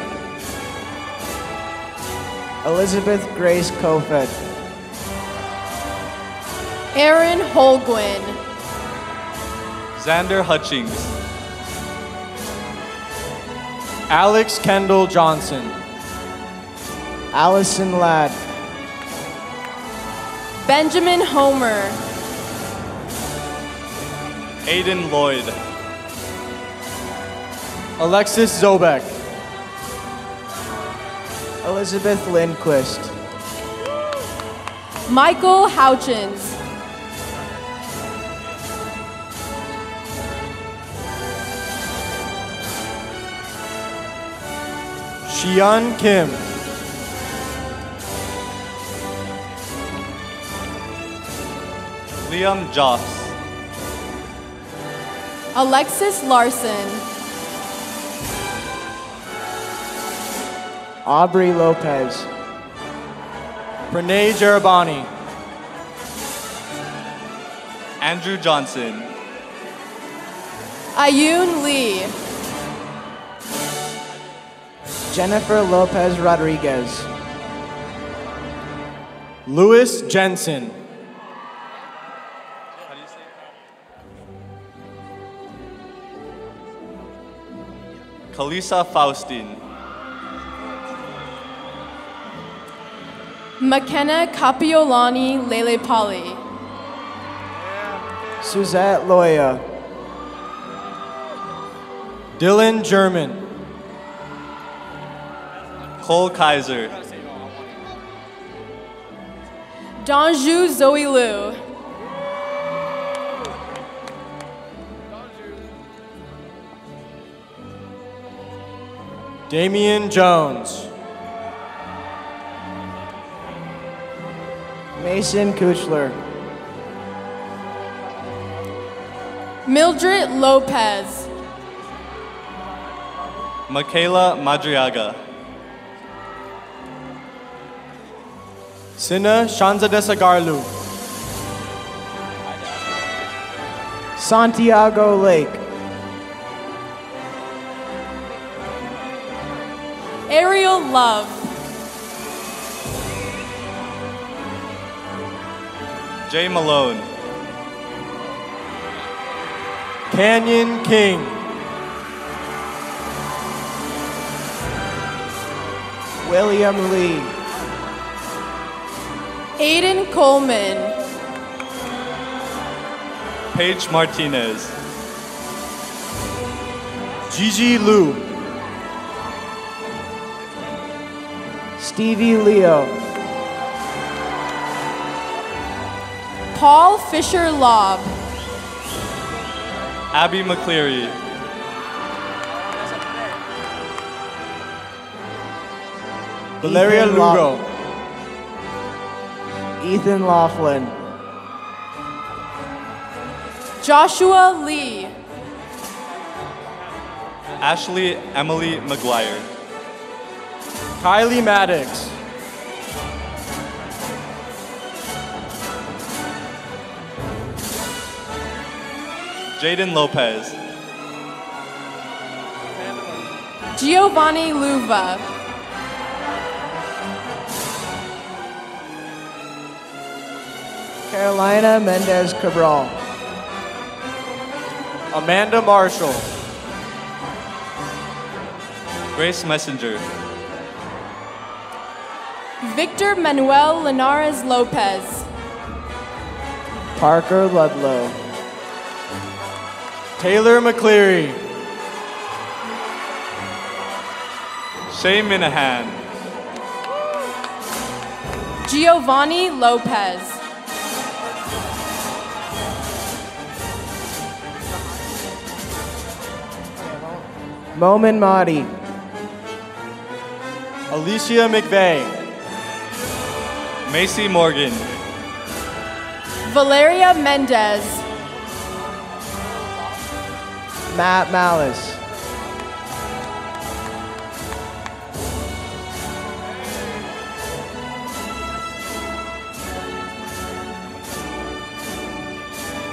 Elizabeth Grace Kofed. Aaron Holguin. Xander Hutchings. Alex Kendall Johnson. Allison Ladd. Benjamin Homer. Aiden Lloyd. Alexis Zobek. Elizabeth Lindquist. Michael Houchins. Xian Kim. Liam Joffs. Alexis Larson. Aubrey Lopez. Pranay Jarabani. Andrew Johnson. Ayun Lee. Jennifer Lopez Rodriguez. Louis Jensen. Kalisa Faustin. McKenna Capiolani Lele Pali. Suzette Loya. Dylan German. Cole Kaiser. Donju Zoe Liu. Damian Jones. Mason Kuchler. Mildred Lopez. Michaela Madriaga. Sina Shanzadesagarlu. Santiago Lake. Ariel Love. Jay Malone. Canyon King. William Lee. Aiden Coleman. Paige Martinez. Gigi Liu. Stevie Leo. Paul Fisher Lobb. Abby McCleary. Valeria Ethan Lugo. Laugh- Ethan Laughlin. Joshua Lee. Ashley Emily McGuire. Kylie Maddox. Jaden Lopez. Giovanni Luva. Carolina Mendez Cabral. Amanda Marshall. Grace Messenger. Victor Manuel Linares Lopez. Parker Ludlow. Taylor McCleary. Shay Minahan. Giovanni Lopez. Momin Mahdi. Alicia McVeigh. Macy Morgan. Valeria Mendez. Matt Malice.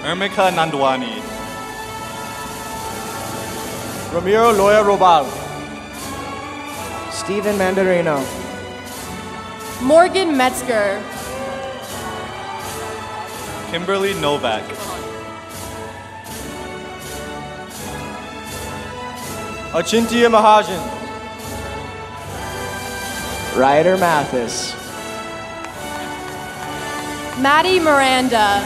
Ermika Nandwani. Ramiro Loya Robal. Stephen Mandarino. Morgan Metzger. Kimberly Novak. Achintia Mahajan. Ryder Mathis. Maddie Miranda.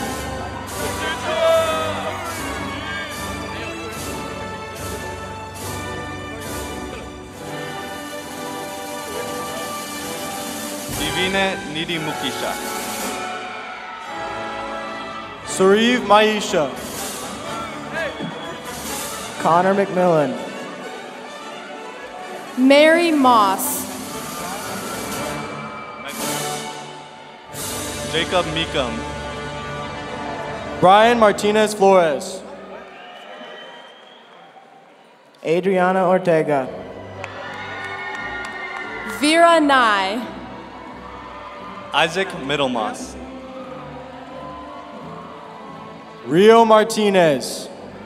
Divine Nidi Mukisha. Sariv Maisha. Connor McMillan. Mary Moss. Jacob Meekum. Brian Martinez Flores. Adriana Ortega. Vera Nye. Isaac Middlemoss. Rio Martinez.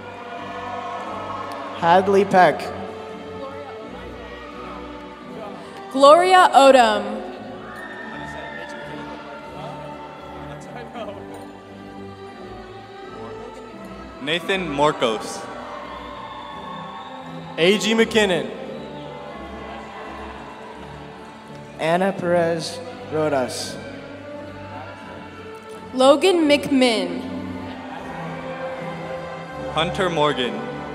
Hadley Peck. Gloria Odom. Nathan Morkos. A G McKinnon. Anna Perez Rodas. Logan McMinn. Hunter Morgan.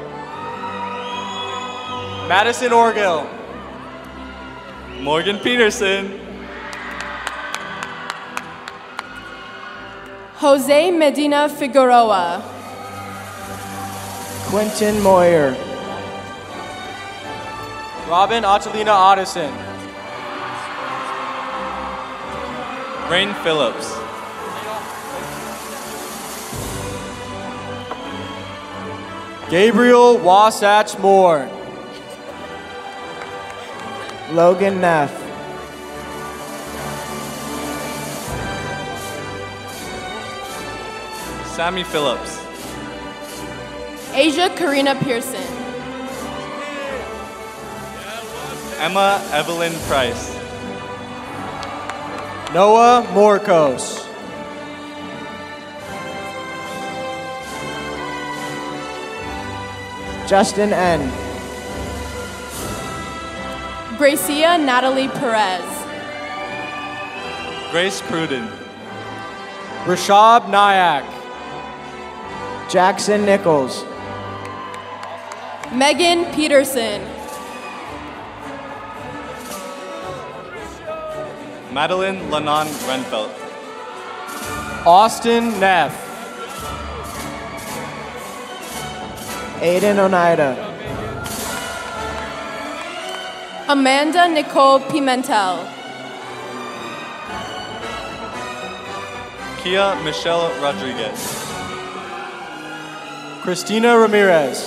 Madison Orgill. Morgan Peterson. Jose Medina Figueroa. Quentin Moyer. Robin Atalina Otteson. Rain Phillips. Gabriel Wasatch Moore. Logan Neff. Sammy Phillips. Asia Karina Pearson. Emma Evelyn Price. Noah Morkos. Justin N. Gracia Natalie Perez. Grace Pruden. Rashab Nyack. Jackson Nichols. Megan Peterson. Madeline Lanon Renfelt. Austin Neff. Aiden Oneida. Amanda Nicole Pimentel. Kia Michelle Rodriguez. Christina Ramirez.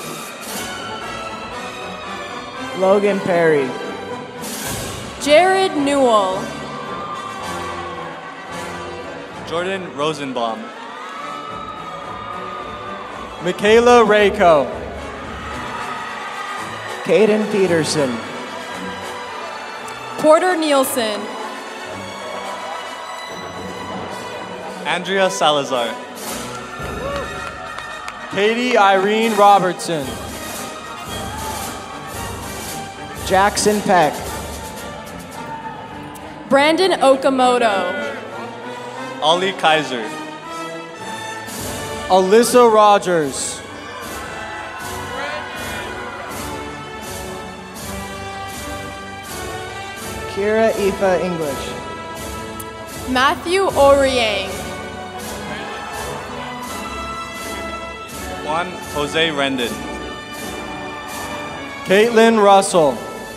Logan Perry. Jared Newell. Jordan Rosenbaum. Michaela Rayco. Caden Peterson. Porter Nielsen. Andrea Salazar. Katie Irene Robertson. Jackson Peck. Brandon Okamoto. Ollie Kaiser. Alyssa Rogers. Kira Aoife English. Matthew Oriang. Juan Jose Rendon. Caitlin Russell.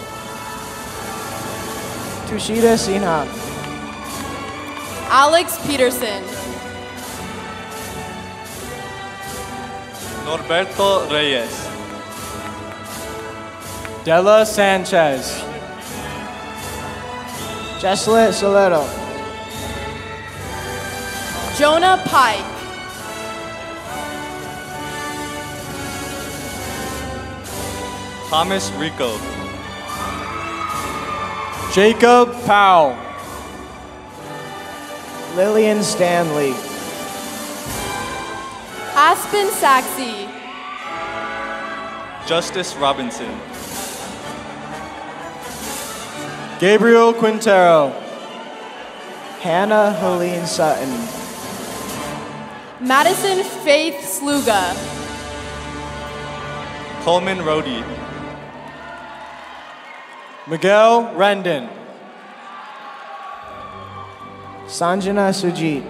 Tushita Sinha. Alex Peterson. Norberto Reyes. Della Sanchez. Jeslet Soleto. Jonah Pike. Thomas Rico. Jacob Powell. Lillian Stanley. Aspen Saxey. Justice Robinson. Gabriel Quintero. Hannah Helene Sutton. Madison Faith Sluga. Coleman Rohde. Miguel Rendon. Sanjana Sujit.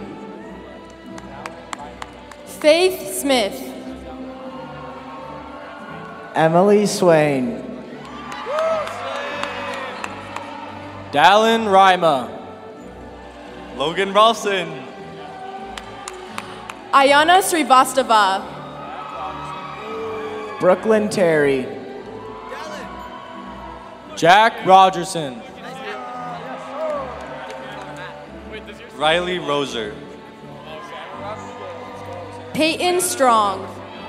Faith Smith. Emily Swain. Dallin Rima. Logan Ralston. Ayana Srivastava. Brooklyn Terry. Jack Rogerson. Riley Roser. Peyton Strong.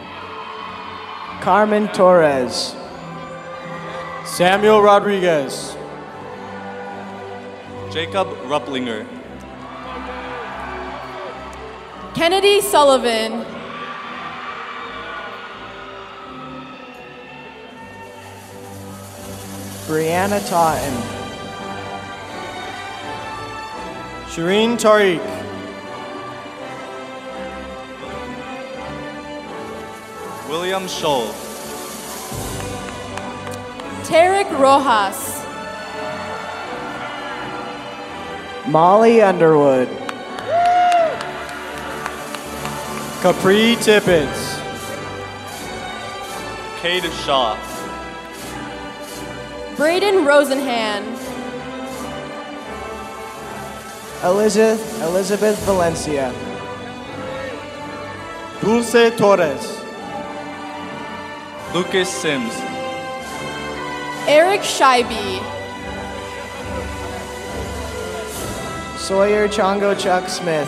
Carmen Torres. Samuel Rodriguez. Jacob Rupplinger. Kennedy Sullivan. Brianna Totten. Shireen Tariq. William Scholl. Tarek Rojas. Molly Underwood. Capri Tippett. Cade Shaw. Braden Rosenhan. Elizabeth, Elizabeth Valencia. Dulce Torres. Lucas Sims. Eric Scheibe. Sawyer Chongo Chuck Smith.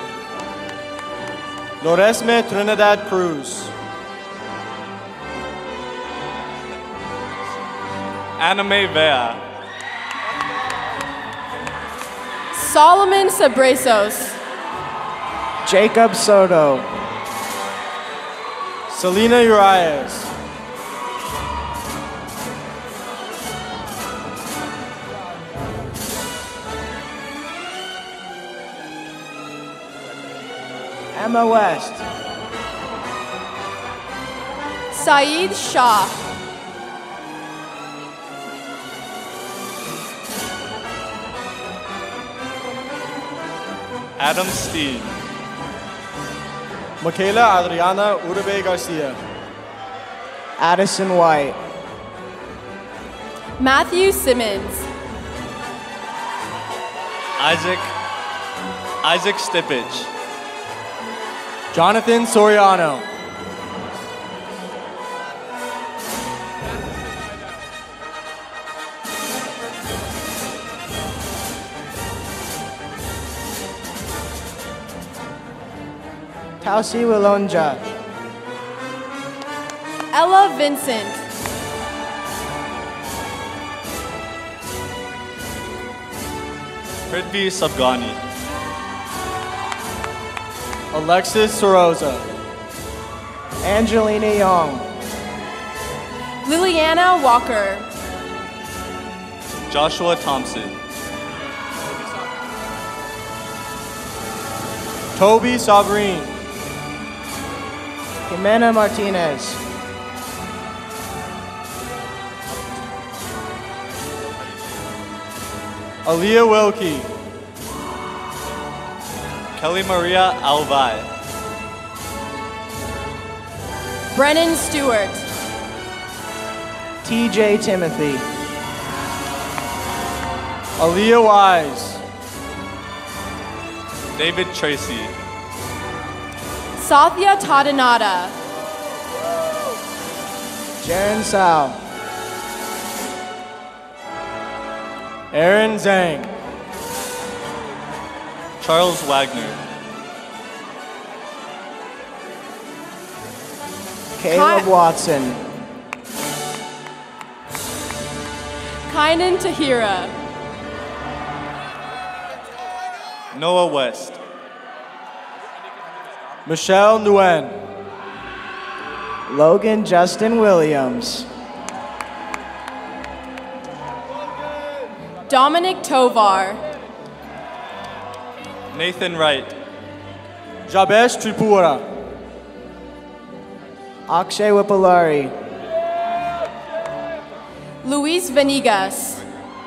Loresme Trinidad Cruz. Anime Vea. Solomon Sabresos. Jacob Soto. Selena Urias. Emma West. Saeed Shah. Adam Steen. Michaela Adriana Uribe Garcia. Addison White. Matthew Simmons. Isaac. Isaac Stippage. Jonathan Soriano. Tausi Wilonja. Ella Vincent. Prithvi Sabgani. Alexis Soroza. Angelina Young. Liliana Walker. Joshua Thompson. Toby Sabrine. Jimena Martinez. Aaliyah Wilkie. Kelly Maria Alvai. Brennan Stewart. T J Timothy. Aaliyah Wise. David Tracy. Sathya Tadanada. Jaren Sao. Aaron Zhang. Charles Wagner. Caleb Watson. Kainan Tahira. Noah West. Michelle Nguyen. Logan Justin Williams. Dominic Tovar. Nathan Wright. Jabesh Tripura. Akshay Wipalari. Luis Venegas.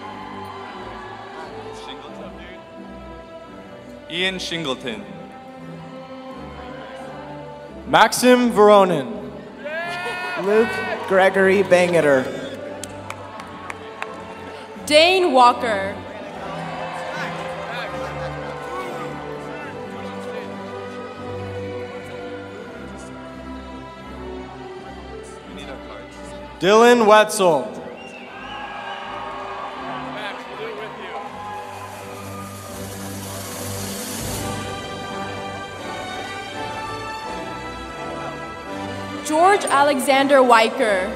Ian Shingleton. Maxim Veronin. Luke Gregory Bangeter. Dane Walker. Dylan Wetzel. George Alexander Weicker.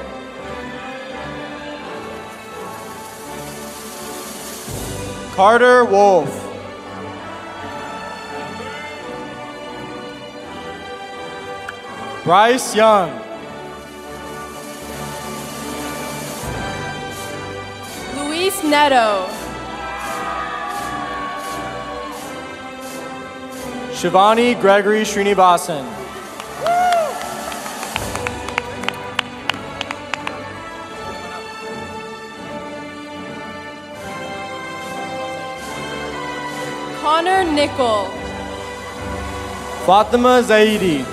Carter Wolf. Bryce Young. Luis Neto. Shivani Gregory Srinivasan. Connor Nickel. Fatima Zaidi.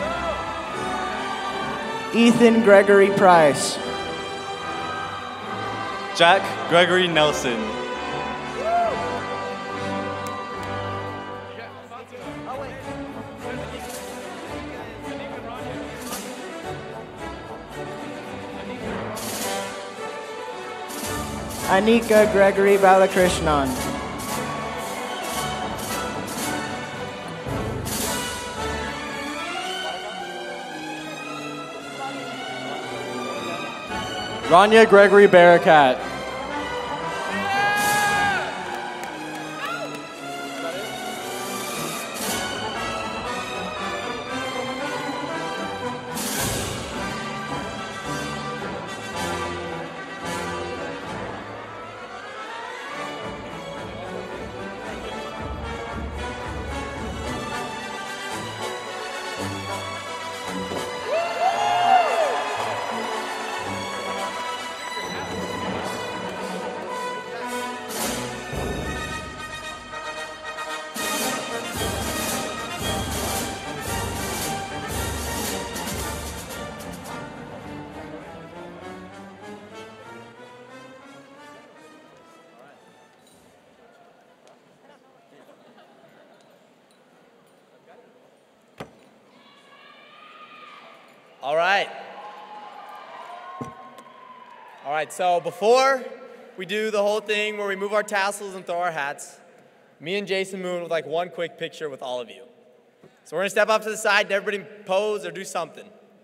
Ethan Gregory Price. Jack Gregory Nelson. Anika Gregory Balakrishnan. Rania Gregory Barakat. All right. All right, so before we do the whole thing where we move our tassels and throw our hats, me and Jason Moon would like one quick picture with all of you. So we're gonna step up to the side and everybody pose or do something.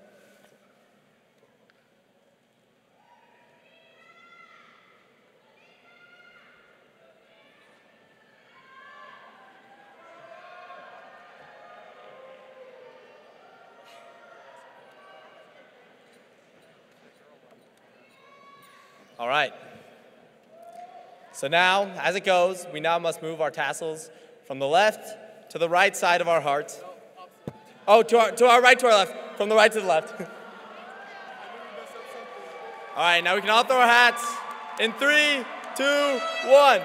All right. So now, as it goes, we now must move our tassels from the left to the right side of our heart. Oh, to our, to our right, to our left. From the right to the left. All right, now we can all throw our hats in three, two, one.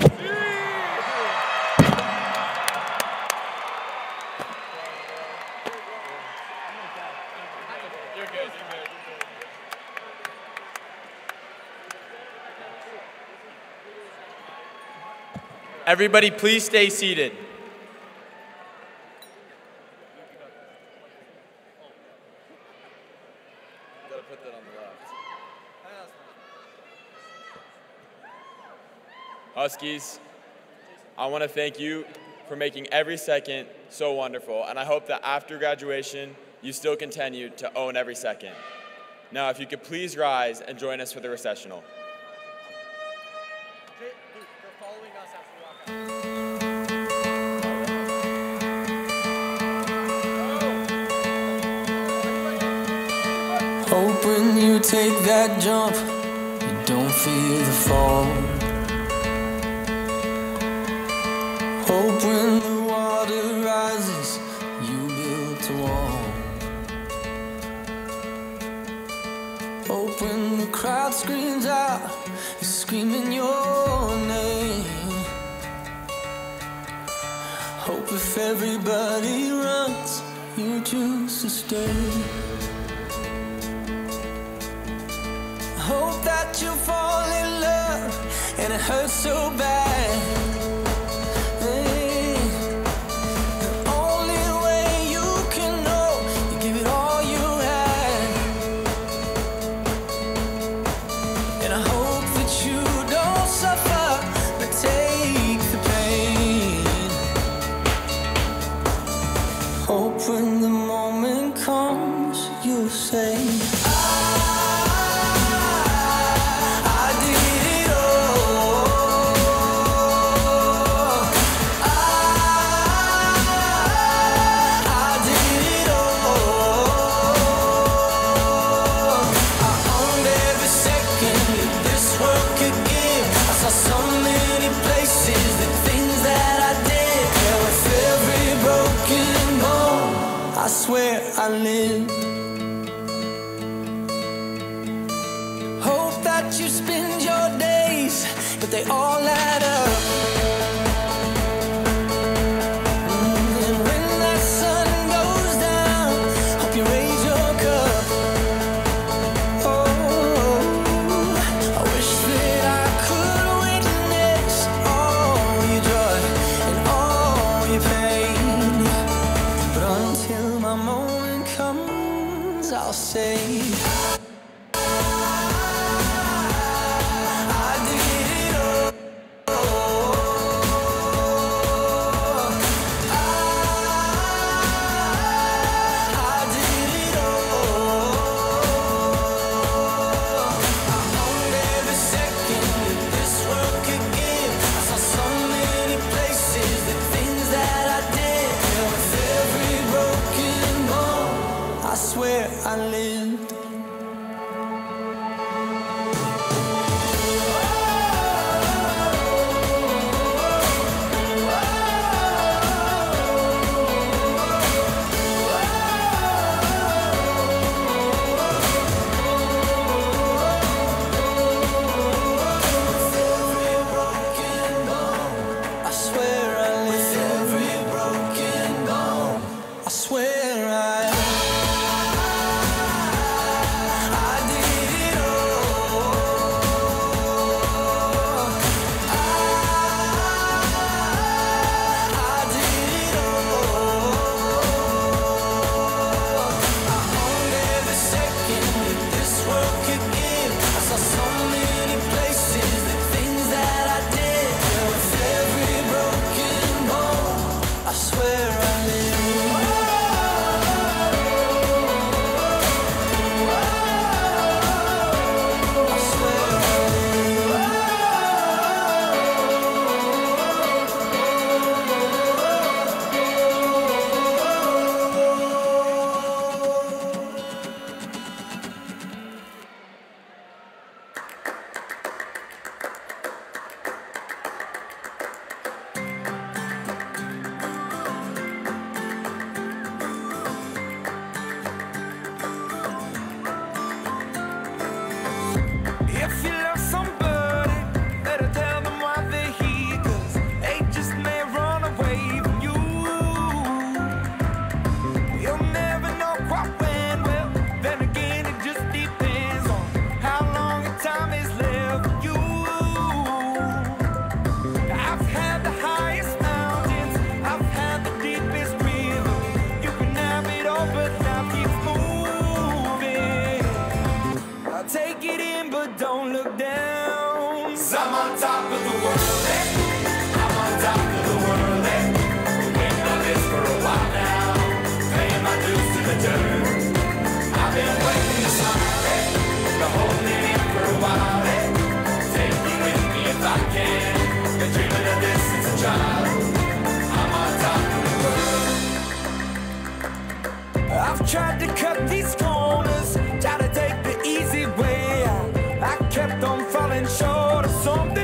Everybody, please stay seated. Gotta put that on the left. Huskies, I want to thank you for making every second so wonderful, and I hope that after graduation, you still continue to own every second. Now, if you could please rise and join us for the recessional. following us as we walk out. Hope when you take that jump, you don't fear the fall. Hope when the water rises, you build a wall. Hope when the crowd screams out, you're screaming your name. Hope if everybody runs, you choose to stay. Hope that you fall in love and it hurts so bad. Hey, the only way you can know, you give it all you had. And I hope that you don't suffer, but take the pain. Hope when the moment comes, you'll say, I swear I lived. Hope that you spend your days, but they all add up. Mm, and when that sun goes down, hope you raise your cup. Oh, I wish that I could witness all your joy and all your pain, but until my moment comes, I'll say I did it all. I did it all. I owned every second that this world could give. I saw so many places, the things that I did. With every broken bone, I swear I lived. I swear I lived. Every broken bone, I swear I I did it all. I did it all. I owned every second that this world could give. I saw so many places, the things that I did. With every broken bone, I swear I lived. I swear I If you love somebody, better tell them why they're here, 'cause they just may run away from you. You'll never know quite when, well, then again it just depends on how long the time is left for you. I've had the highest mountains, I've had the deepest river. You can have it all, but life keeps moving. I'll take it in, but don't look down. 'Cause I'm on top of the world, eh? I'm on top of the world, eh? Been on this for a while now, paying my dues to the dirt. I've been waiting to smile, eh? Been holding it in for a while, eh? Take you with me if I can. The dream child. I'm on top of the world. I've tried to cut these corners, try to take the easy way out. I kept on falling short of something.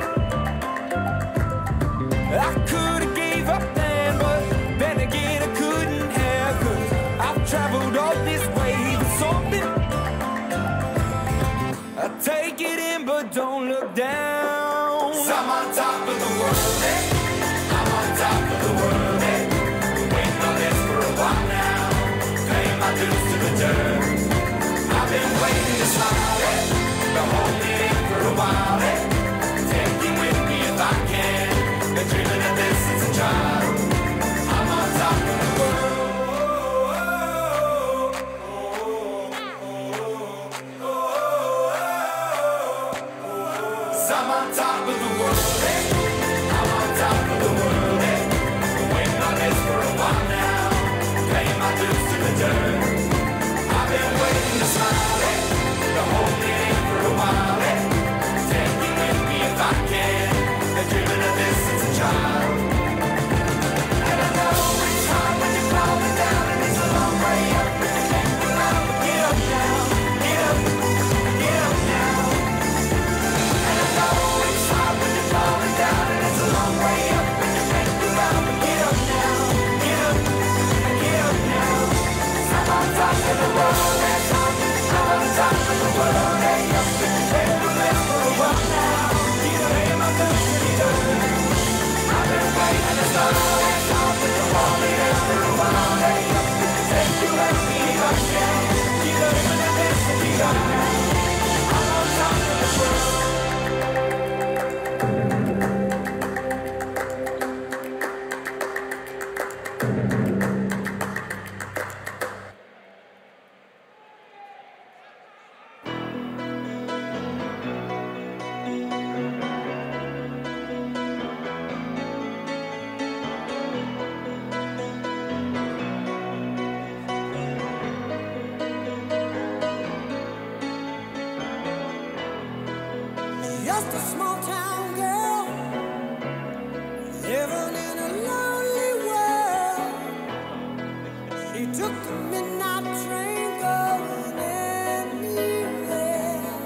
I could have gave up then, but then again I couldn't have, 'cause I've traveled all this way for something. I take it in but don't look down. 'Cause I'm on top of the world, eh? I'm on top of the world, eh? Been waiting on this for a while now, paying my dues to the dirt. I've been waiting to smile, eh? Been holding in for a while, eh? Take it with me if I can. Been dreaming of this since a child. I'm on top of the world. 'Cause I'm on top of the world, eh? I'm on top of the world, eh? Been waiting on this for a while now, paying my dues to the dirt. I've been waiting to smile, eh? Been holding in for a while, eh? Take it with me if I can. Been dreaming of this since a child. And I know it's hard when you're falling down, and it's a long way up, but you can't give up. Get up now, get up, get up now. And I know it's hard when you're falling down, and it's a long way up, but you can't give up. Get up now, get up, get up now. 'Cause I'm on top of the world, eh? I'm on top of the world, eh? Been waiting for this for a while now. Get up, hey, my dudes to the dirt. I've been waiting to start. Been holding in for a while, eh? Take you with me if I can. Get up, hey, my dudes to the dirt. I'm on top of the world. Just a small town girl living in a lonely world. She took the midnight train going anywhere.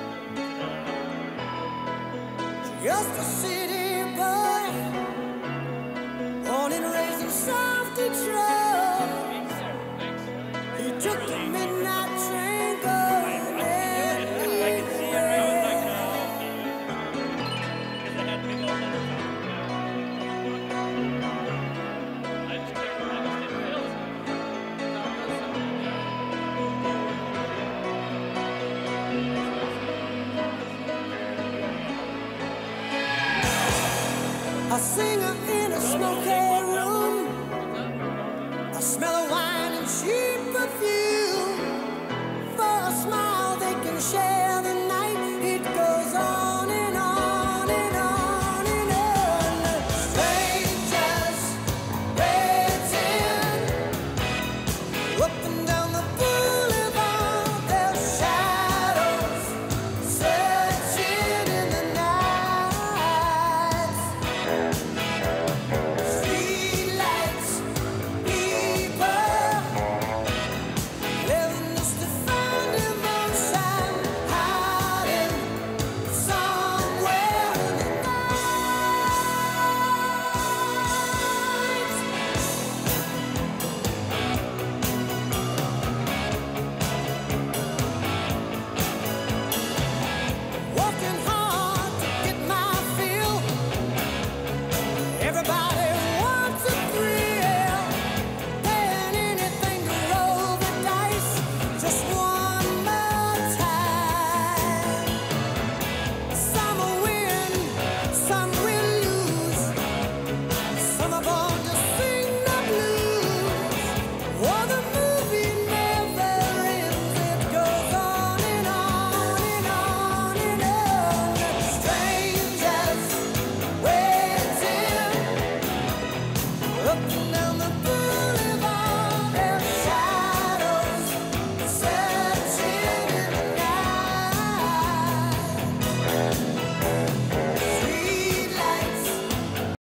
Just a city boy, born and raised in South Detroit. He took the midnight train going anywhere. A singer in a smoky